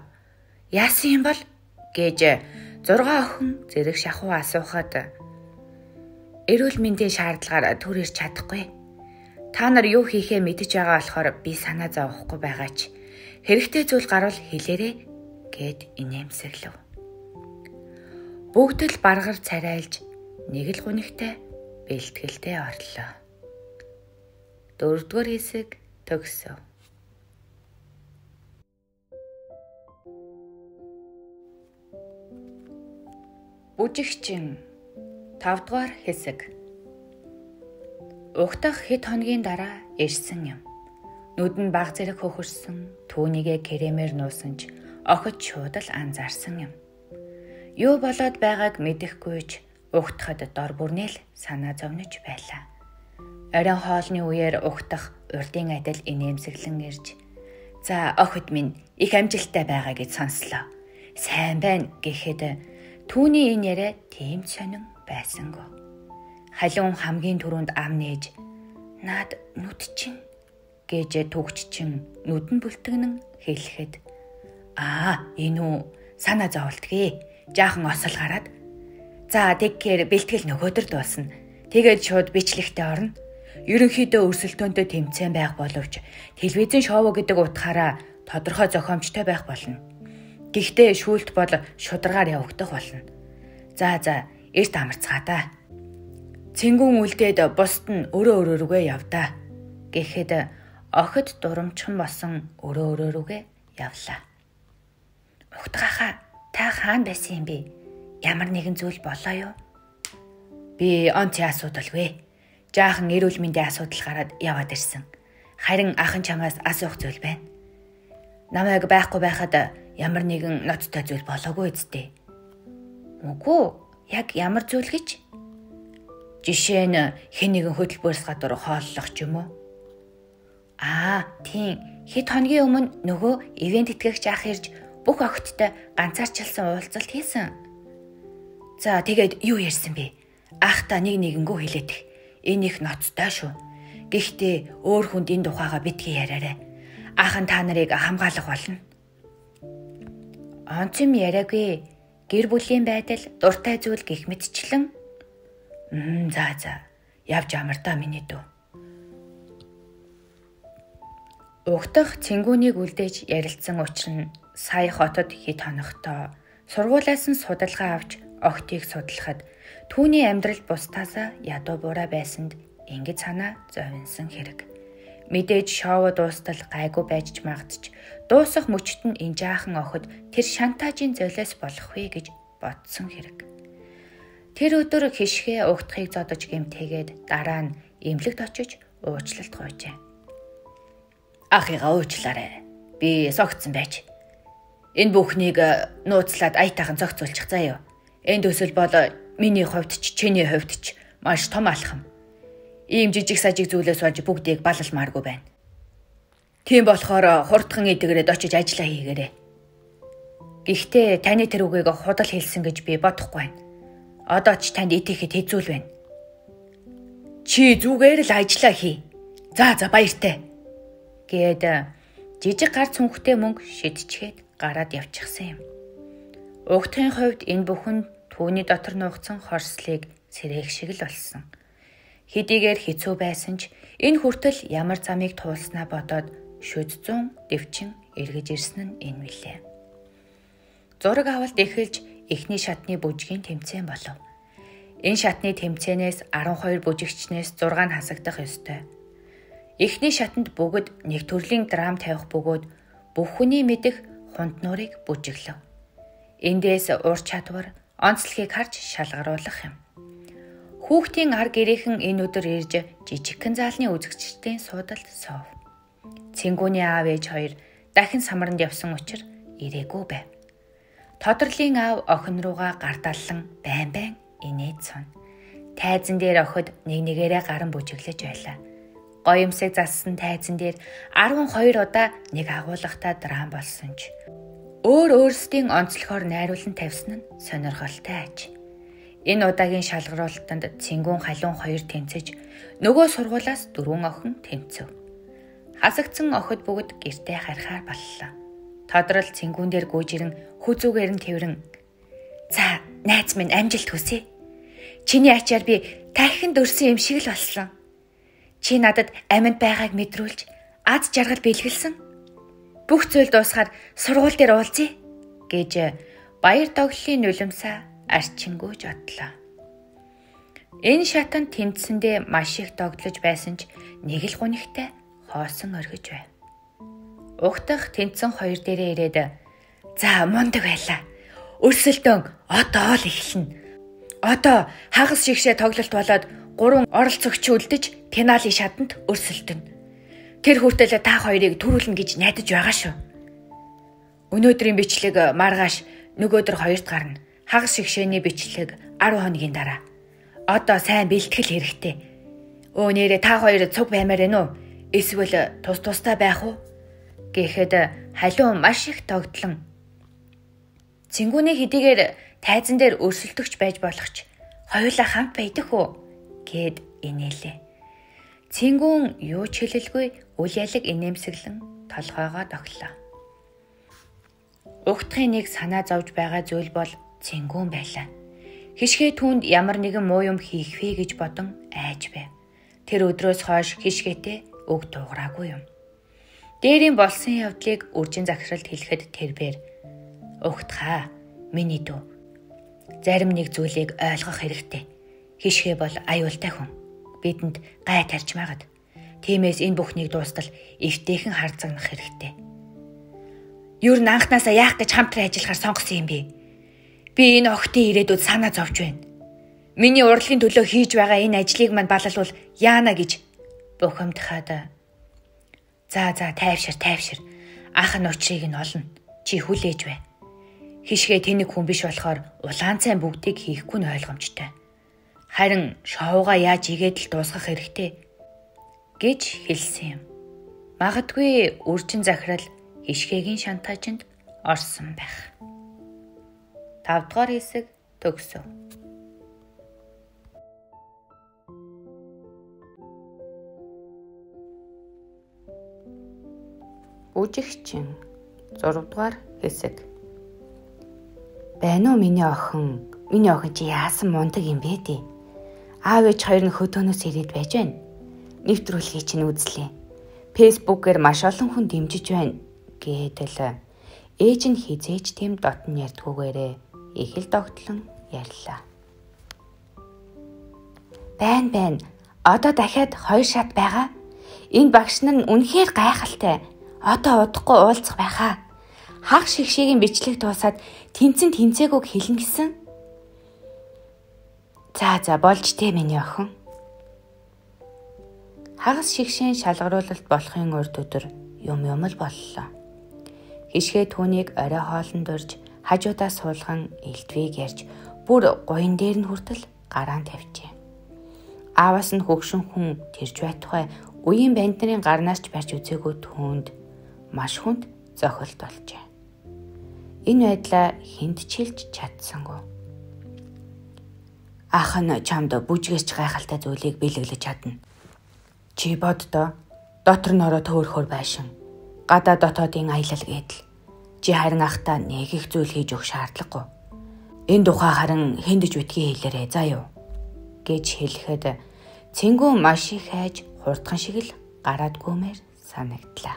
Яасан юм бол гэж 6 охин зэрэг шахуу асуухад Эрүүл мэндийн шаардлагаар төр ирж чадахгүй. Та нар юу хийхээ мэдэж байгаа болохоор би санаа зовохгүй байгаач. Хэрэгтэй зүйл гарвал хэлээрэй гэд инээмсэглэв. Бүгд л баргар царайлж нэг л гунигтай бэлтгэлдээ орлоо. 4-р хэсэг төгсөв. Бүжигчин 5-р хэсэг. Угтах хэд хоногийн дараа ирсэн юм. Нүд нь баг зэрэг хөхөрсөн, түүнийгээ кремээр нуусан ч охид шууд л анзаарсан юм. Юу болоод байгааг мэдэхгүйч угтахад дор бүрнээл санаа зовнож байлаа. Оройн хоолны үеэр угтах урдын адил инээмсэглэн ирж "За охид минь их амжилттай байгаа" гэж сонслоо. "Сайн байна" гэхэд түүний энэ яриа тийм сонин байсангүй. Халиун хамгийн түрүүнд ам нээж "Наад нүд чинь" гэж төгччин нүдэн бүлтгэнэн хэлэхэд "Энэ үү, санаа зовлтгий. Жаахан осол гараад. За тэгэхээр бэлтгэл нөгөөдөр дуусна. Тэгээд шууд бичлэгтээ орно. Ерөнхийдөө өрсөлдөөнтэй тэмцээн байх боловч телевизэн шоу гэдэг утгаараа тодорхой зохиомжтой байх болно. Гэхдээ шүүлт бол шударгаар явагдах болно. За эрт амарцгаадаа. Цэнгүүн үлдээд бусд нь өрөө рүүгээ явдаа" гэхэд охид дурамчхан болсон өрөө рүүгээ явлаа. "Угтгахаа, та хаана байсан юм бэ? Ямар нэгэн зүйл болоо юу?" "Би онцгийн асуудалгүй. Жаахан эрүүл мэндийн асуудал гараад яваад ирсэн. Харин ахын чамаас асуух зүйл байна. Намайг байхгүй байхад ямар нэгэн ноцтой зүйл болоогүй үсттэй." "Үгүй, яг ямар зүйл гэж?" "Жишээ нь хэн нэгэн хөтөлбөрс гадуур хооллох ч юм уу?" Тийм. Хэд хоногийн өмнө нөгөө ивент итгэгч ах ирж бүх охидтой ганцаарчилсан уулзалт хийсэн. За тэгээд юу ярьсан бэ? Ах та нэгэнгөө хэлээдэх. Энэ их ноцтой шүү. Гэхдээ өөр хүнд энэ тухайга битгий яриарай. Ах нь та нарыг хамгаалах болно. Онцом яриагүй. Гэр бүлийн байдал дуртай зүйл гих мэтчлэн. За. Явж амардаа миний дүү. Угтах цэнгүүнийг үлдээж ярилцсан учир нь сая хотод хэд хоногтой сургуулиас нь судалгаа авч охтыг судлахад түүний амьдрал бусдаасаа ядуу буурай байсанд ингэж санаа зовинсан хэрэг. Мэдээж шоу дуустал гайгүй байж ч магадч дуусах мөчт нь энэ жаахан охид тэр шантажийн золиос болох вэ гэж бодсон хэрэг. Тэр өдөр хишгээ угтахыг зодож гэмтээгээд дараа нь эмнэлэгт очиж уучлалт гуйжээ. "Ахыгаа уучлаарай. Би согтсон байж. Энэ бүхнийг нууцлаад аятайхан зохицуулчих заяа. Энэ төсөл бол миний хувьд ч чиний хувьд ч маш том алхам. Ийм жижиг сажиг зүйлээс болж бүгдийг балалмааргүй байна. Тийм болохоор хурдхан эдгэрээд очиж ажиллаа хийгээрэй. Гэхдээ таны тэр үгийг худал хэлсэн гэж би бодохгүй байна. Одоо ч танд итгэхэд хэцүү байна. Чи зүгээр л ажиллаа хий. За баяртай" гээд жижиг гар цүнхтэй мөнгө шидчихэд гараад явчихсан юм. Угтахын хувьд энэ бүхэн түүний дотор нуугдсан хорслыг сэрээх шиг л болсон. Хэдийгээр хэцүү байсан ч энэ хүртэл ямар замыг туулснаа бодоод шүд зүүн дэвчин эргэж ирсэн нь энэ мэлээ. Зураг авалт эхэлж эхний шатны бүжгийн тэмцээн болов. Энэ шатны тэмцээнээс 12 бүжигчнээс 6 нь хасагдах ёстой. Эхний шатанд бүгд нэг төрлийн драм тавих бөгөөд бүх хүний мэдэх хунтнуурыг бүжиглэв. Эндээс ур чадвар, онцлогийг харж шалгаруулах юм. Хүүхдийн ар гэрээхэн энэ өдөр ирж жижигхэн заалны үзэгчдийн суудалд суув. Цэнгүүний аав ээж хоёр дахин самаранд явсан учраас ирээгүй байв. Тодорлын аав охин руугаа гардаллан байн инээд сон. Тайзан дээр охид нэгнээрээ гаран бүжиглэж байлаа. Гоёмсыг зассан тайзан дээр 12 удаа нэг агуулгатай драм болсон ч өөрсдийн онцлохоор найруулан тавьсан нь сонирхолтой аж. Энэ удаагийн шалгаруулалтанд цэнгүүн халуун 2 тэнцэж нөгөө сургуулаас 4 охин тэнцэв. Хасагдсан охид бүгд гэртээ харихаар боллоо. Тодрол цэнгүүн дээр гүйжирэн хүзүүгээр нь тэрвэрэн "За, найз минь амжилт хүсье. Чиний ачаар би Тахинд өрсөн юм шиг л болсон. Чи надад амьд байгааг мэдрүүлж аз жаргал бэлгэлсэн. Бүх зүйл дуусгаад сургууль дээр уулзъя гэж баяр тоглолын нулимсаа арчингүйж одлоо. Энэ шатанд тэмцсэндээ маш их тогтлож байсан ч нэг л гунигтай хоосон орхиж байв. Угтах тэнцэн хоёр дээрээ ирээд "За мундаг байлаа. Өрсөлдөөн одоо л эхэлнэ. Одоо хагас шигшээ тоглолт болоод 3 оролцогч үлдэж пеналийн шатанд өрсөлдөнө. Тэр хүртэл та хоёрыг төрүүлнэ гэж найдаж байгаа шүү. Өнөөдрийн бичлэг маргааш нөгөөдөр 2-т гарна. Хагас шигшээний бичлэг 10 хоногийн дараа. Одоо сайн бэлтгэл хэрэгтэй. Нэрээ та хоёр цуг баймаар байна уу? Эсвэл тустай байх уу?" гэхэд халуун маш их тогтлон Цэнгүүний хэдийгээр тайзан дээр өрсөлдөгч байж болох ч хоёулаа хамт байдаг уу гэд инээлээ. Цэнгүүн юу ч хэлэлгүй үл ялэг инээмсэглэн толгоогоо доглоо. Угтахын нэг санаа зовж байгаа зүйл бол Цэнгүүн байлаа. Хишгээ түүнд ямар нэгэн муу юм хийх вэ гэж бодон айж байв. Тэр өдрөөс хойш хишгээтэй үг дуугараагүй юм. Дээрийн болсон явдлыг үржин захиралд хэлэхэд тэрбээр "Угтхаа, миний дүү. Зарим нэг зүйлийг ойлгох хэрэгтэй. Хишгээ бол аюултай хүн. Бидэнд гай тарж магад. Тиймээс энэ бүхнийг дуустал эвтэйхэн харцагнах хэрэгтэй. Юу н анхнаасаа яах гэж хамтран ажиллахаар сонгосон юм бэ? Би энэ охтын ирээдүйд санаа зовж байна. Миний урлагийн төлөө хийж байгаа энэ ажлыг мань балалвал яана гэж бухимдахад За тайвшир. Ах нь учрыг нь олно. Чи хүлээж бай. Хишгээ тэнэг хүн биш болохоор улаан цайн бүгдийг хийхгүй нь ойлгомжтой. Харин шоугаа яаж игээд л дуусгах хэрэгтэй гэж хэлсэн юм. Магадгүй үржин захирал хишгээгийн шантаажинд орсон байх. 5 дугаар хэсэг төгсөв. Үжигчин 6 дугаар хэсэг. Байна уу миний охин? Миний охин чи яасан мундаг юм бэ дээ? Аав ээж хоёр нь хөдөөнөөс ирээд байж байна. Нэвтрүүлгийг чинь үзлээ. Фэйсбүүкээр маш олон хүн дэмжиж байна гэдэл ээж нь хизээж тийм дотн ярьдгүйгээрээ их л тогтлон ярьлаа. Байна. Одоо дахиад 2 шат байгаа. Энэ багш нар нь үнэхээр гайхалтай. Одоо удахгүй уулзах байхаа. Хаг шигшээгийн бичлэг дуусаад тэнцээгүйг хэлнэ гэсэн. За болж тээ миний охин. Хагас шигшээн шалгаруулалт болохын урд өдөр юм л боллоо. Хишгээ түүнийг орой хоолнд урьж хажуудаа суулган элдвийг ярьж бүр гуйн дээр нь хүртэл гараан тавьжээ. Ааваас нь хөгшин хүн тэрж байтугай үеийн банд нарын гарнаас ч барьж үзээгүй түүнд маш хүнд зохилт олжээ. Энэ байдлаа хүнд чилж чадсангүй. Ах нь чамд бүжгээс ч гайхалтай зүйлийг бэлэглэж чадна. Чи боддоо дотор нь ороо төөрхөр байшин. Гадаа дотоодын аялал гэдэл. Чи харин ахта нэг их зүйл хийж өгөх шаардлагагүй. Энэ тухай харин хэндэж битгий хэлээрэй заа юу гэж хэлэхэд Цэнгүүн маш их хайж хурдхан шиг л гараад гүмээр санагдлаа.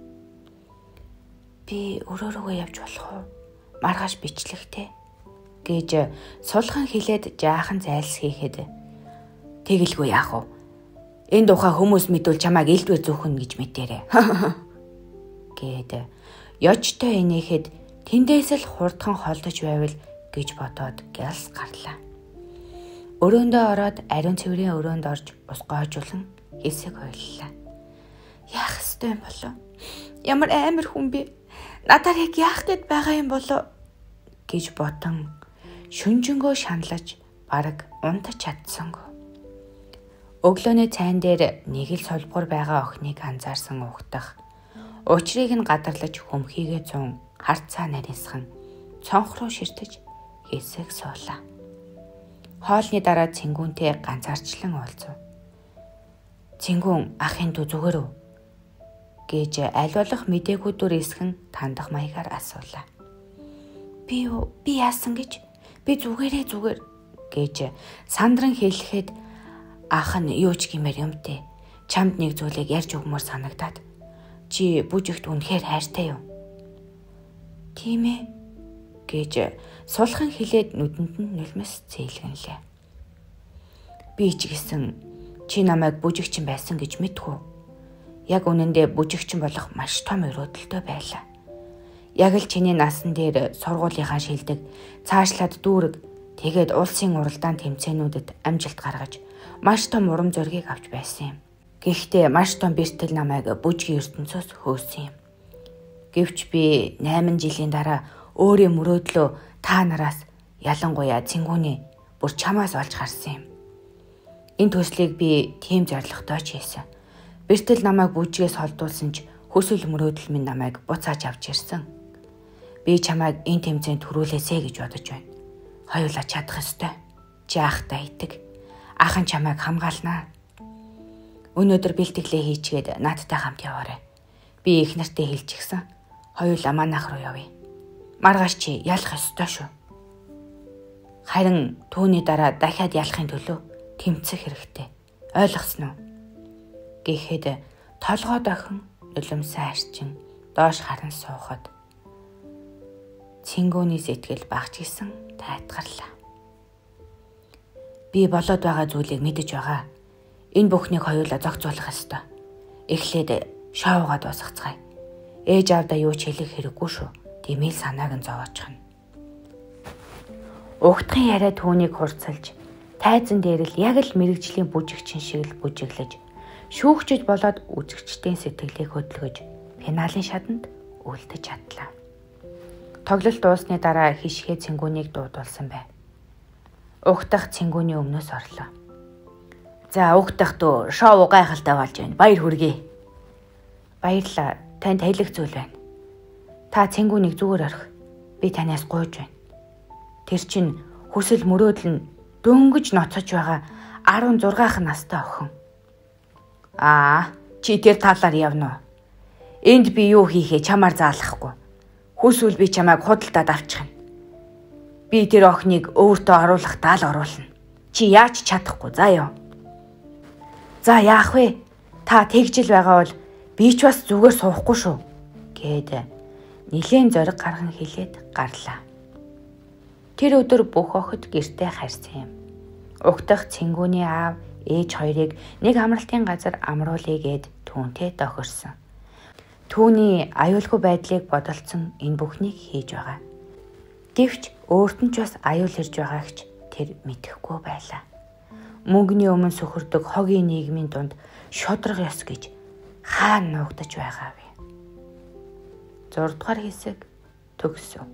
Би өрөөрөө явж болох уу? Маргааш бичлэгтэй гэж сулхан хэлээд жаахан зайлс хийхэд тэгэлгүй яах вэ? Энэ тухай хүмүүс мэдвэл чамайг элдвэр зөөхөн гэж мэдээрэй. Гээд ёжтой инехэд тэндээс л хурдхан холдож байвал гэж бодоод гялс гарлаа. Өрөөндөө ороод ариун цэврийн өрөөнд орж ус гоожулан хэсэг хойллоо. Яах ёстой юм болов? Ямар амар хүн бэ? Надаар яг яах гээд байгаа юм болов гэж бодон шүнжэнгөө шаналж бараг унтаж чадсангүй. Өглөөний цайн дээр нэг л солбгор байгаа охиныг анзаарсан угтах. Учрыг нь гадарлаж хөмхийгээ зун харцаа нарийнсхан цонх руу ширтэж хэсэг суулаа. Хоолны дараа Цэнгүүнтэй ганцаарчлан уулзав. Цэнгүүн ахын дүү зүгээр үү? Гэж аль болох мдээгүй дүр эсхэн тандах маягаар асуулаа. Би яасан гэж? Би зүгээр гэж сандран хэлэхэд Ах нь юу ч гэмээр юм дээ. Чамд нэг зүйлийг ярьж өгмөр санагдаад. Чи бүжигт үнэхээр хайртай юу? Тийм ээ гэж сулхан хэлээд нүдэнд нь нулимс цэйлгэнлээ. Би ч гэсэн чи намайг бүжигчин байсан гэж мэдгүй. Яг үнэндээ бүжигчин болох маш том өрөөдөлтөй байлаа. Яг л чиний насан дээр сургуулийнхаа шилдэг, цаашлаад дүүрэг, тэгээд улсын уралдаан тэмцээнүүдэд амжилт гаргаж маш том урам зоригийг авч байсан юм. Гэхдээ маш том бэртэл намайг бүжгийн ертөнцөөс хөөсөн юм. Гэвч би 8 жилийн дараа өөрийн мөрөөдлөө та нараас ялангуяа Цэнгүүний бүр чамаас олж харсан юм. Энэ төслийг би тийм зоригтой ч хийсэн. Бэртэл намайг бүжгээс холдуулсан ч хүсэл мөрөөдөл минь намайг буцааж авч ирсэн. Би чамайг энэ тэмцээнд төрүүлээсэ гэж бодож байна. Хоёулаа чадах ёстой. Чи ахтай итэг. Ах нь чамайг хамгаалнаа. Өнөөдөр бэлтгэлээ хийчгээд наадтай хамт яваарай. Би их нартай хэлчихсэн. Хоёулаа манайх руу явъя. Маргааш чи ялах ёстой шүү. Харин түүний дараа дахиад ялахын төлөө тэмцэх хэрэгтэй. Ойлгосноо? Гэхэд толгой дохин нулимсаа арчин доош харан суухад Цэнгүүний сэтгэл багчилсан тайтгарлаа. Би болоод байгаа зүйлийг мэдэж байгаа. Энэ бүхнийг хоёулаа зохицуулах ёстой. Эхлээд шоугаа дуусгацгаая. Ээж аавдаа юу ч хэлэх хэрэггүй шүү. Тиймээ л санааг нь зовоочихно. Угтхан яриа түүнийг хурцалж, тайзан дээр л яг л мэрэгжлийн бүжигчин шиг л бүжиглэж, шүүгчд болоод үзэгчдийн сэтгэлийг хөдөлгөж, финалийн шатанд үлдэж чадлаа. Тоглолт дуусны дараа хишгээ Цэнгүүнийг дуудуулсан бай. Угтах Цэнгүүний өмнөөс орлоо. За угтах дөө шоу гайхалтай болж байна. Баяр хүргэе. Баярлалаа. Танд таялах зүйл байна. Та Цэнгүүнийг зүгээр орхи. Би танаас гуйж байна. Тэр чинь хүсэл мөрөөдөл нь дөнгөж ноцож байгаа 16ах настай охин. Чи тэр талаар явна уу? Энд би юу хийхээ чамаар заалахгүй. Хүсвэл би чамайг худалдаад авчихна. Би тэр охиныг өөртөө оруулах даал оруулна. Чи яаж чадахгүй заа ёо. За яах вэ? Та тэгжил байгаа бол би ч бас зүгээр суухгүй шүү. Гээд нилээн зориг гарган хэлээд гарлаа. Тэр өдөр бүх охид гэртээ харьсан юм. Угтах Цэнгүүний аав, ээж хоёрыг нэг амралтын газар амруулъя гэд түүнтэй тохирсон. Түүний аюулгүй байдлыг бодолцсон энэ бүхнийг хийж байгаа. Гэвч өөрт нь ч бас аюул ирж байгаагч тэр мэдэхгүй байлаа. Мөнгөний өмнө сөхөрдөг хогийн нийгмийн дунд шудраг ёс гэж хаана нуугдаж байгаа вэ? 6 дугаар хэсэг төгсөв.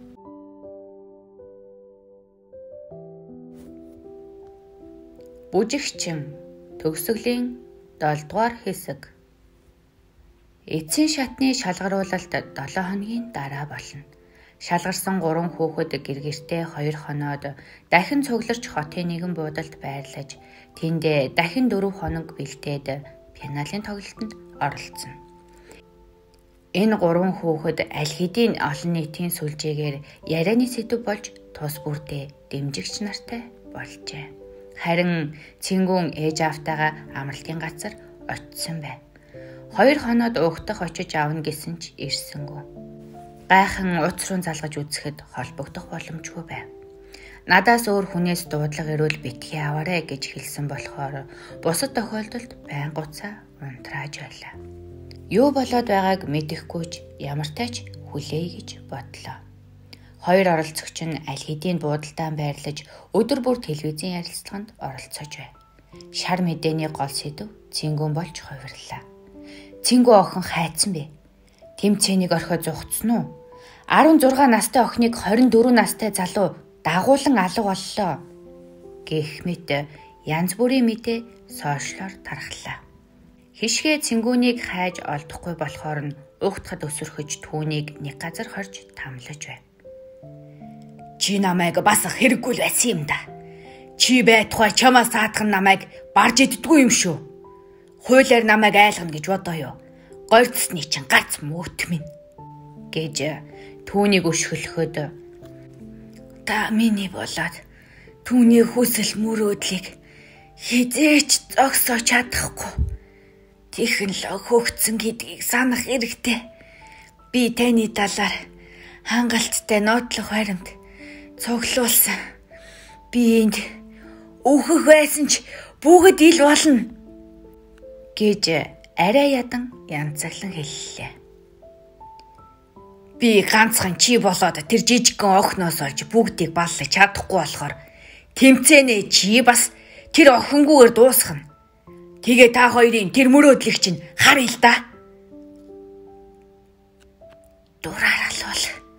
Бүжигчин төгсгөлийн 7 дугаар хэсэг. Эцсийн шатны шалгаруулалт 7 хоногийн дараа болно. Шалгарсан 3 хүүхэд гэргэртээ 2 хоноод дахин цугларч хотын нэгэн буудалд байрлаж тэнд дахин 4 хоног бэлтээд финалийн тоглолтод оролцсон. Энэ 3 хүүхэд аль хэдийн олон нийтийн сүлжээгээр ярианы сэдэв болж тус бүрдээ дэмжигч нартай болжээ. Харин Цэнгүүн ээж аавтайгаа амралтын газар очисон байв. 2 хоноод угтах очиж аавна гэсэн ч ирсэнгүй. Гайхан утас руу залгаж үзэхэд холбогдох боломжгүй байв. Надаас өөр хүнээс дуудлага ирвэл битгий аваарэ гэж хэлсэн болохоор бусад тохиолдолд байн гуцаа унтрааж байлаа. Юу болоод байгааг мэдэхгүй ч ямартай ч хүлээе гэж бодлоо. 2 оролцогч нь аль хэдийн буудалдаан байрлаж өдөр бүр телевизийн ярилцлаганд оролцож байв. Шар мэдээний гол сэдэв Цэнгүүн болж хувирлаа. Цэнгүү охин хайцсан бэ? Тэмцээнийг орхиод зугцсан уу? 16 настай охиныг 24 настай залуу дагуулan алга боллоо гэх мэт янз бүрийн мэдээ сошиалоор тархлаа. Хишгээ Цэнгүүнийг хайж олдохгүй болохоор нь угтахад өсөрхөж түүнийг нэг газар хорж тамлаж байв. Чи намайг бас хэрэггүй байсан юм да. Чи байтугай чамаас саадах намайг барж иддгүй юм шүү. Хуулиар намайг айлгана гэж бодоо юу? Горьцсны чинь гац мөөт минь гэж түүнийг өшгөлөхөд та миний болоод түүний хүсэл мөрөөдлийг Хизээч зогсоо чадахгүй. Технологи хөгжсөн гэдгийг санах хэрэгтэй. Би таны талаар хангалттай нотлох баримт цуглуулсан. Би энд өөхөх байсан ч бүгд ил болно гэж арай ядан янзаглан хэллээ. Би ганцхан чи болоод тэр жижигхэн охиноос олж бүгдийг баллаж чадахгүй болохоор тэмцээнэ чи бас тэр охингүйгээр дуусгана. Тэгээ та хоёрын тэр мөрөөдлийг чинь харъя л да. Дурааралвал.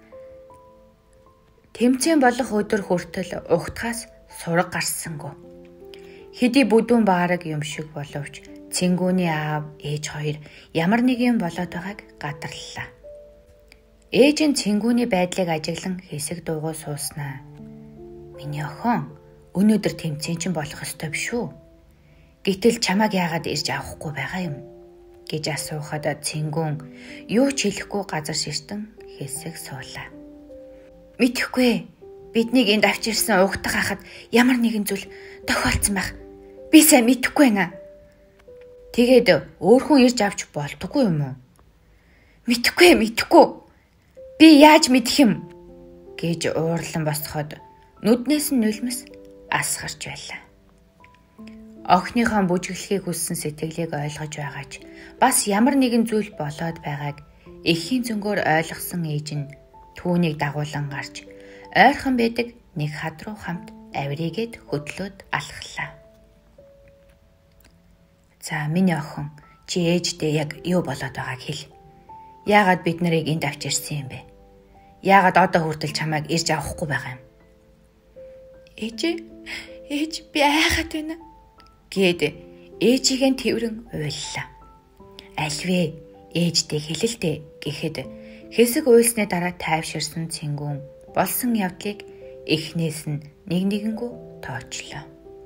Тэмцээн болох өдөр хүртэл угтахаас сураг гарсангүй. Хэдий бүдүүн баараг юм шиг боловч Цэнгүүний аав, ээж хоёр ямар нэг юм болоод байгааг гадарлаа. Ээж нь Цэнгүүний байдлыг ажиглан хэсэг дуугүй сууснаа. Миний охин өнөөдөр тэмцээн чинь болох ёстой биш үү? Гэтэл чамайг яагаад ирж авахгүй байгаа юм гэж асуухад Цэнгүүн юу ч хэлэхгүй газар ширтэн хэсэг суулаа. Мэдхгүй. Биднийг энд авчирсан угтах хахад ямар нэгэн зүйл тохиолдсон байх. Би сайн мэдэхгүй байна. Тэгээд өөр хүн ирж авч болдоггүй юм уу? Мэдэхгүй. Би яаж мэдэх юм гэж уурлан босгоход нүднээс нь нулимс асгарч байлаа. Охиныхоо бүжиглэхийг хүссэн сэтгэлийг ойлгож байгаач бас ямар нэгэн зүйл болоод байгааг эхийн зөнгөөр ойлгосон ээж нь түүнийг дагуулan гарч ойрхон байдаг нэг хад руу хамт авирийгээд хөдлөөд алхлаа. За миний охин чи ээждээ яг юу болоод байгааг хэл. Яагаад бид нарыг энд авчирсан юм бэ? Яагаад одоо хүртэл чамайг ирж авахгүй байгаа юм? Ээж би айхад байна гэд ээжигээ тэрэн уйллаа. Альвэ ээждээ хэлэлтэй гэхэд хэсэг уйлсны дараа тайвширсан Цэнгүүн болсон явдлыг эхнээс нь нэгэнгүү тоочлоо.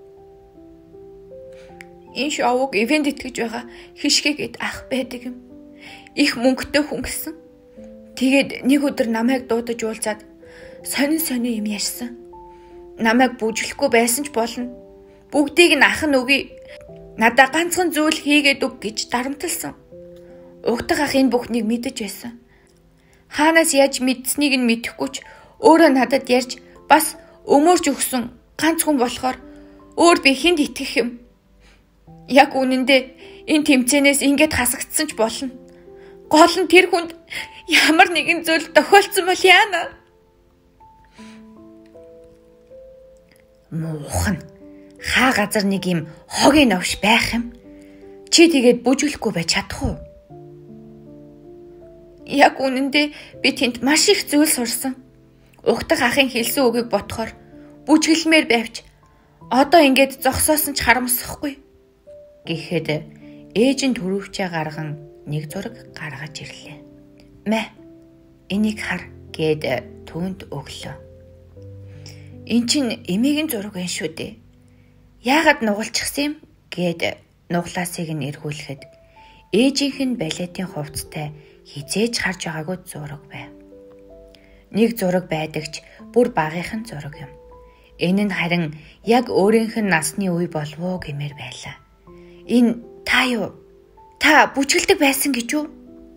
Энэ шоуг ивент итгэж байгаа хишгээгээд ах байдаг юм. Их мөнгөтэй хүн гэсэн. Тэгээд нэг өдөр намайг дуудаж уулзаад сонин юм ярьсан. Намайг бүжиглэхгүй байсан ч болно. Бүгдийг нь ах нь өгье. Надаа ганцхан зүйл хийгээд өг гэж дарамтлсан. Угтах ах энэ бүхнийг мэдэж байсан. Хаанаас яаж мэдсэнийг нь мэдэхгүй ч өөрөө надад ярьж бас өмөрч өгсөн ганц хүн болохоор өөр би хэнд итгэх юм. Яг үнэндээ энэ тэмцээнээс ингээд хасагдсан ч болно. Гол нь тэр хүнд ямар нэгэн зүйл тохиолдсон бол яана. Муухан хаа газар нэг юм хогийн новш байх юм. Чи тэгээд бүжиглэхгүй байж чадах уу? Яг үнэндээ би тэнд маш их зүйл сурсан. Угтах ахын хэлсэн үгийг ботхоор бүжиглэмээр байвч одоо ингээд зогсоосон ч харамсахгүй. Гэхэд ээж нь төрөвчөө гарган нэг зураг гаргаж ирлээ. Мэ энийг хар гэд түүнд өглөө. Эн чинь эмээгийн зураг байна шүү дээ. Яагаад нугалчихсан юм гэд нуглаасыг нь эргүүлэхэд ээжийнх нь балетын хувцастай хизээж харж байгаагүй зураг байв. Нэг зураг байдагч бүр багийнхан зураг юм. Энэ нь харин яг өөрийнх нь насны үе болов уу гэмээр байлаа. Энэ та юу? Та бүжгэлдэг байсан гэж үү?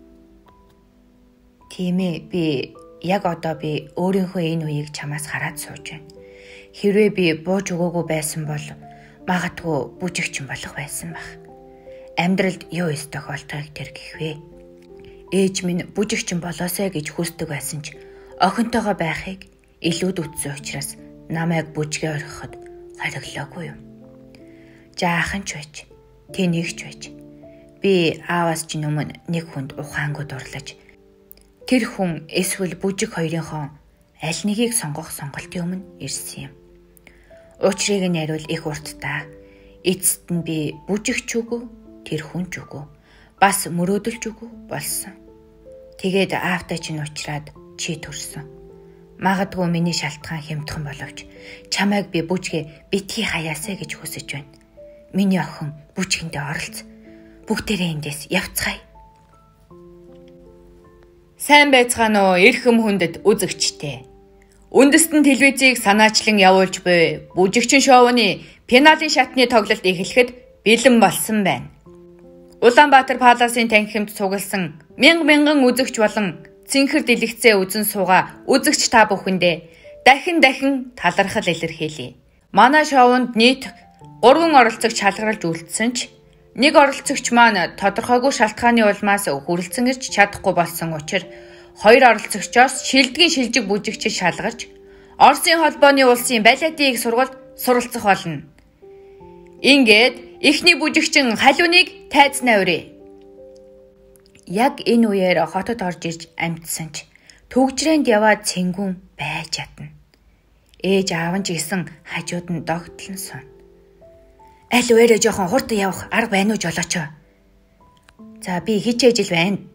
Тийм ээ, би өөрийнхөө энэ үеийг чамаас хараад сууж байна. Хэрвээ би бууж өгөөгүй байсан бол магадгүй бүжигчин болох байсан байх. Амьдралд юу эс тохиолдохыг тэр гэхвэ. Ээж минь бүжигчин болоосай гэж хүсдэг байсан ч охинтойгоо байхыг илүүд үтсэн учраас намайг бүжгээ орхиход хориглоогүй юм. Жаахан ч байж, тэнийгч байж. Би ааваас ч өмнө нэг хүнд ухаангууд дурлаж тэр хүн эсвэл бүжиг хоёрынхоо аль нэгийг сонгох сонголтын өмнө ирсэн юм. Учрыг нь яриул их уртдаа. Эцэст нь би бүжигч үгүй, тэр хүн ч үгүй. Бас мөрөөдөлж үгүй болсон. Тэгээд аавтай чинь уулзраад чи төрсөн. Магадгүй миний шалтгаан хямдхан боловч чамайг би бүжгээ битгий хаяасаа гэж хүсэж байна. Миний охин бүжгэндээ оролц. Бүгдээрээ эндээс явцгаая. Сайн байцгаана уу эрхэм хүндэт үзэгчтэй. Үндэстэн телевизийг санаачлан явуулж буй бүжигчин шоуны финалийн шатны тоглолт эхлэхэд бэлэн болсон байна. Улаанбаатар Паласын танхимд цугласан мянган үзэгч болон цэнхэр дэлгэцээ үзэн суугаа үзэгч та бүхэндээ дахин талархал илэрхийлье. Манай шоунд нийт 3 оролцогч шалгаралж үлдсэн ч нэг оролцогч маань тодорхойгүй шалтгааны улмаас хүрэлцэн ирж чадахгүй болсон учраас 2 оролцогчоос шилдэгэн шилжиг бүжигчид шалгарч Оросын холбооны улсын балетын их сургуульд суралцах болно. Ингээд эхний бүжигчин халууныг тайзнаа өрөө. Яг энэ үеэр хотод орж ирж амьдсан ч төгжрээнд яваад цэнгүүн байж чадна. Ээж аав нь ч гэсэн хажууд нь догтлон сон. Аль уураа жоохон хурд явах арга байна уу жолооч? За би хичээж ил байна.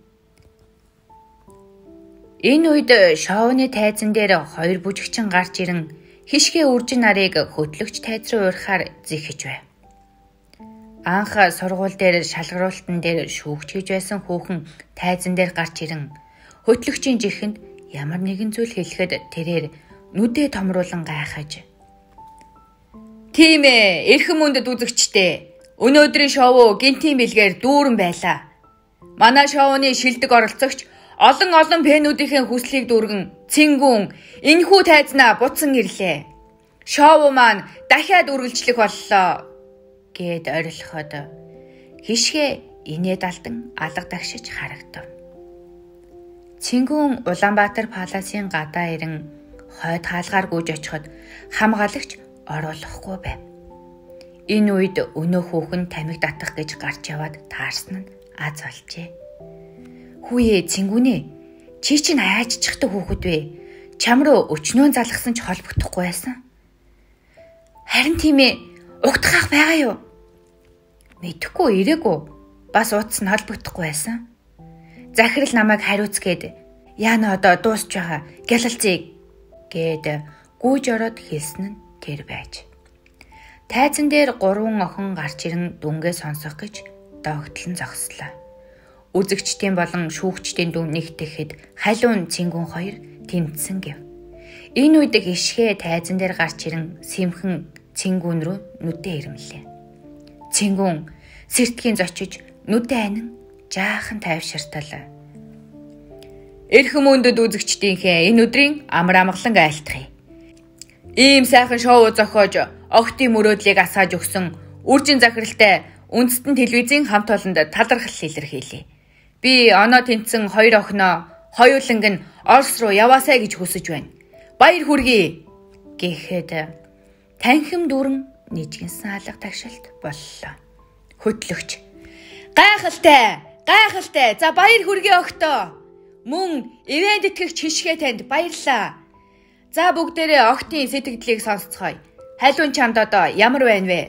Энэ үед шоуны тайзан дээр 2 бүжигчин гарч ирэн хишгээ үржин нарыг хөтлөгч тайз руу уурахаар зэхэж байв. Анх сургууль дээр шалгаруултан дээр шүүгч хийж байсан хүүхэн тайзан дээр гарч ирэн хөтлөгчийн жихэнд ямар нэгэн зүйл хэлэхэд тэрээр нүдээ томруулан гайхаж. Тийм ээ, эрхэм үндэд үзэгчтэй. Өнөөдрийн шоу гинтийн бэлгээр дүүрэн байлаа. Манай шоуны шилдэг оролцогч олон фэнүүдийн хүслийг дүүргэн цэнгүүн энэхүү тайзнаа буцан ирлээ. Шоу маань дахиад үргэлжлэх боллоо гэд орилоход хишгээ инээд алдан алга дагшиж харагдав. Цэнгүүн Улаанбаатар Паласын гадаа ирэн хойд хаалгаар гүйж очиход хамгаалагч оруулахгүй байв. Энэ үед өнөө хүүхэн тамхи татах гэж гарч яваад таарсан нь аз болжээ. Хүүе цэнгүүнэ, чи чинь хайж чихдэг хүүхэд вэ? Чам руу өчнөө залгасан ч холбогдохгүй байсан. Харин тийм ээ, угтах ах байгаа юу? Мэдхгүй ирээгүй. Бас утас нь холбогдохгүй байсан. Захирал намайг хариуцгээд яана одоо дуусч байгаа гялалцыг гээд гүйж ороод хэлсэн нь тэр байж. Тайзан дээр 3 охин гарч ирэн дүнгээ сонсох гэж догтлон зогслоо. Үзэгчдийн болон шүүгчдийн дүн нэгтгэхэд халуун цэнгүүн 2 тэмцсэн гэв. Энэ үед гიშгэ тайзан дээр гарч ирэн сэмхэн цэнгүүн рүү нүдээ ирмэлээ. Цэнгүүн сэртгийн зочиж нүдээ анин жаахан тайвширтал. Эрхэм үндэд үзэгчдийнхээ энэ өдрийн амар амгалан айлтгая. Ийм сайхан шоу зохиож огтын мөрөөдлийг асааж өгсөн үржин захиралтай үндэстэн телевизийн хамт олонд талархал илэрхийлье. Би оноо тэнцэн 2 охиноо хоёуланг нь Орос руу яваасай гэж хүсэж байна. Баяр хүргэе гэхэд танхим дүүрэн нийжгэнсэн алга тагшилт боллоо. Хөтлөгч гайхалтай. За баяр хүргэе октоо. Мөн ивент итгэгч хишгээ танд баярлаа. За бүгдээрээ октын сэтгэлдлийг сонсцгоё. Халуун чамд одоо ямар байна вэ?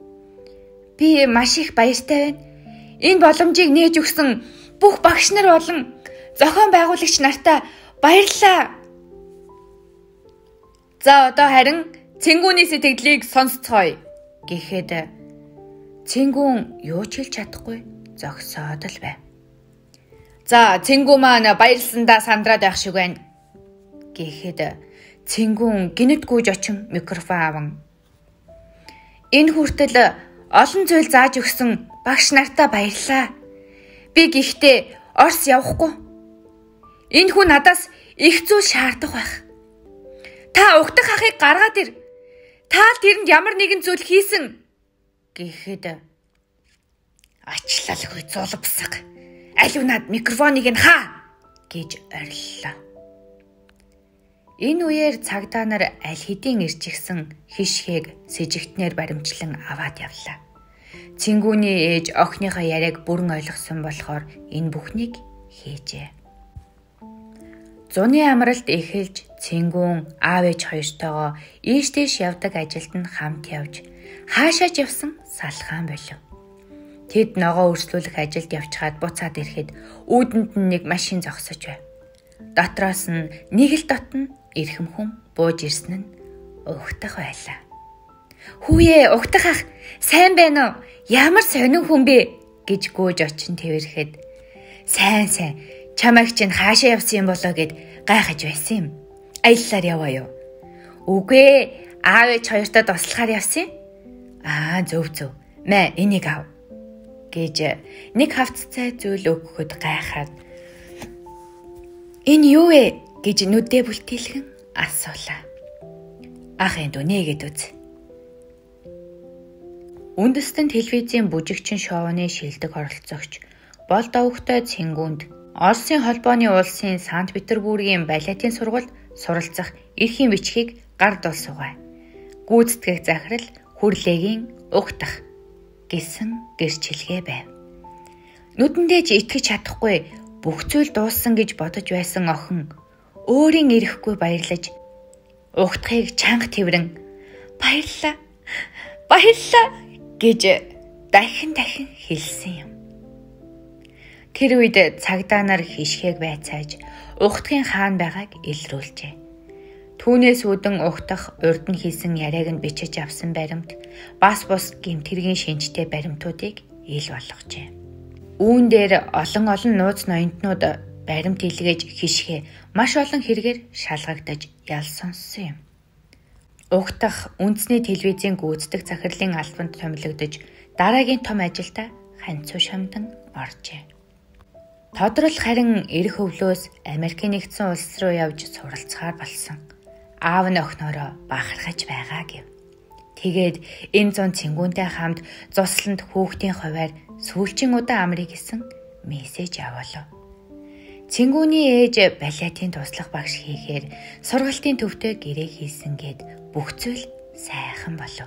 Би маш их баяртай байна. Энэ боломжийг нээж өгсөн бүх багш нар болон зохион байгуулагч нартаа баярлалаа. За одоо харин цэнгүүний сэтгэлдлийг сонсцгоё гэхэд цэнгүүн юу ч хэлж чадахгүй зогсоод л байв. За цэнгүү маань баярлсандаа сандраад байх шиг байна гэхэд цэнгүүн гинэт гүйж очин микрофон аван энэ хүртэл олон зүйл зааж өгсөн багш нартаа баярлаа. Би гэхдээ Орос явахгүй. Энэ хүн надаас их зүйл шаардах байх. Та угтах ахыг гаргаад ир. Та тэрэнд ямар нэгэн зүйл хийсэн гэхэд ачлалгүй зулбсаг. Алиунаад микрофоныг нь хаа гэж ориллоо. Энэ үеэр цагдаа нар аль хэдийн ирчихсэн хишгээг сэжигтнэр баримтлан аваад явлаа. Цэнгүүний ээж охиныхоо яриаг бүрэн ойлгосон болохоор энэ бүхнийг хийжээ. Зуны амралт эхэлж цэнгүүн аав ээж хоёртойгоо ийш тийш явдаг ажилд нь хамт явж хаашаач явсан салхаан болов. Тэд ногоо өрслүүлэх ажилд явчихад буцаад ирэхэд үүдэнд нь нэг машин зогсож байв. Дотроос нь нэг л дотн эрхэм хүн бууж ирсэн нь угтах байлаа. Хүүе угтах ах сайн байна уу? Ямар сонин хүн бэ гэж гүйж очин тэрхэд сайн чамайг чинь хаашаа явсан юм болоо гэд гайхаж байсан юм. Аяллаар яваа юу? Үгүй ээ, аав ээж хоёртой туслахаар явсан юм. Зөв. Мэ энийг ав гэж нэг хавццай зүйл өгөхөд гайхаад энэ юу вэ гэж нүдээ бүлтээлгэн асуулаа. Ах энд үнэгээд үз. Үндэстэн телевизийн бүжигчин шоуны шилдэг оролцогч бол довгтой Цэнгүүнд Оросын холбооны улсын Санкт Петербургийн балетын сургуульд суралцах эрхийн бичгийг гард олсугай. Гүйцэтгэх захирал хүрлээгийн угтах гэсэн гэрчилгээ байв. Нүдэндээ ч итгэж чадахгүй бүх зүйл дууссан гэж бодож байсан охин өөрийн ирэхгүй баярлаж угтахыг чанга тэврэн баярлаа гэж дахин хэлсэн юм. Тэр үед цагдаа нар хишгээг байцааж угтахын хаан байгааг илрүүлжээ. Түүнээс үүдэн угтах урд нь хийсэн яриаг нь бичиж авсан баримт бас бус гэмтэргийн шинжтэй баримтуудыг ил болгожээ. Үүн дээр олон нууц ноёнтнууд баримт илгээж хишгээ маш олон хэрэгээр шалгагдаж ял сонссон юм. Угтах үндэсний телевизийн гүйцэтгэх захирлын албанд томилогдож дараагийн том ажилдаа ханцуу шамдан оржээ. Тодрол харин эрх өвлөөс Америкийн нэгдсэн улс руу явж суралцахаар болсон. Аав нь охиноороо бахархаж байгаа гэв. Тэгээд энэ зун Цэнгүүнтэй хамт цусланд хүүхдийн хуваар сүүлчийн удаан амрыг гэсэн мессеж аваалаа. Цэнгүүний ээж балетын туслах багш хийхээр сургалтын төвтэй гэрээ хийсэн гэд бүх зүйл сайхан болов.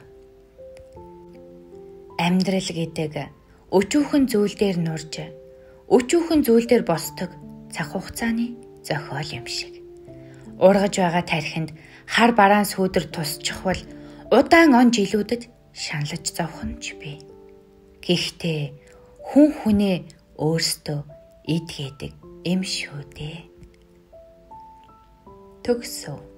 Амьдрал гэдэг өчүүхэн зүйл дээр нурж, өчүүхэн зүйл дээр босдог цаг хугацааны зохиол юм шиг. Ургаж байгаа тархинд хар бараан сүүдэр тусчих бол удаан он жилүүдэд шаналж зовхонч бий. Гэхдээ хүн хүнээ өөрсдөө идгээдэг юм шүү дээ. Төгсөө.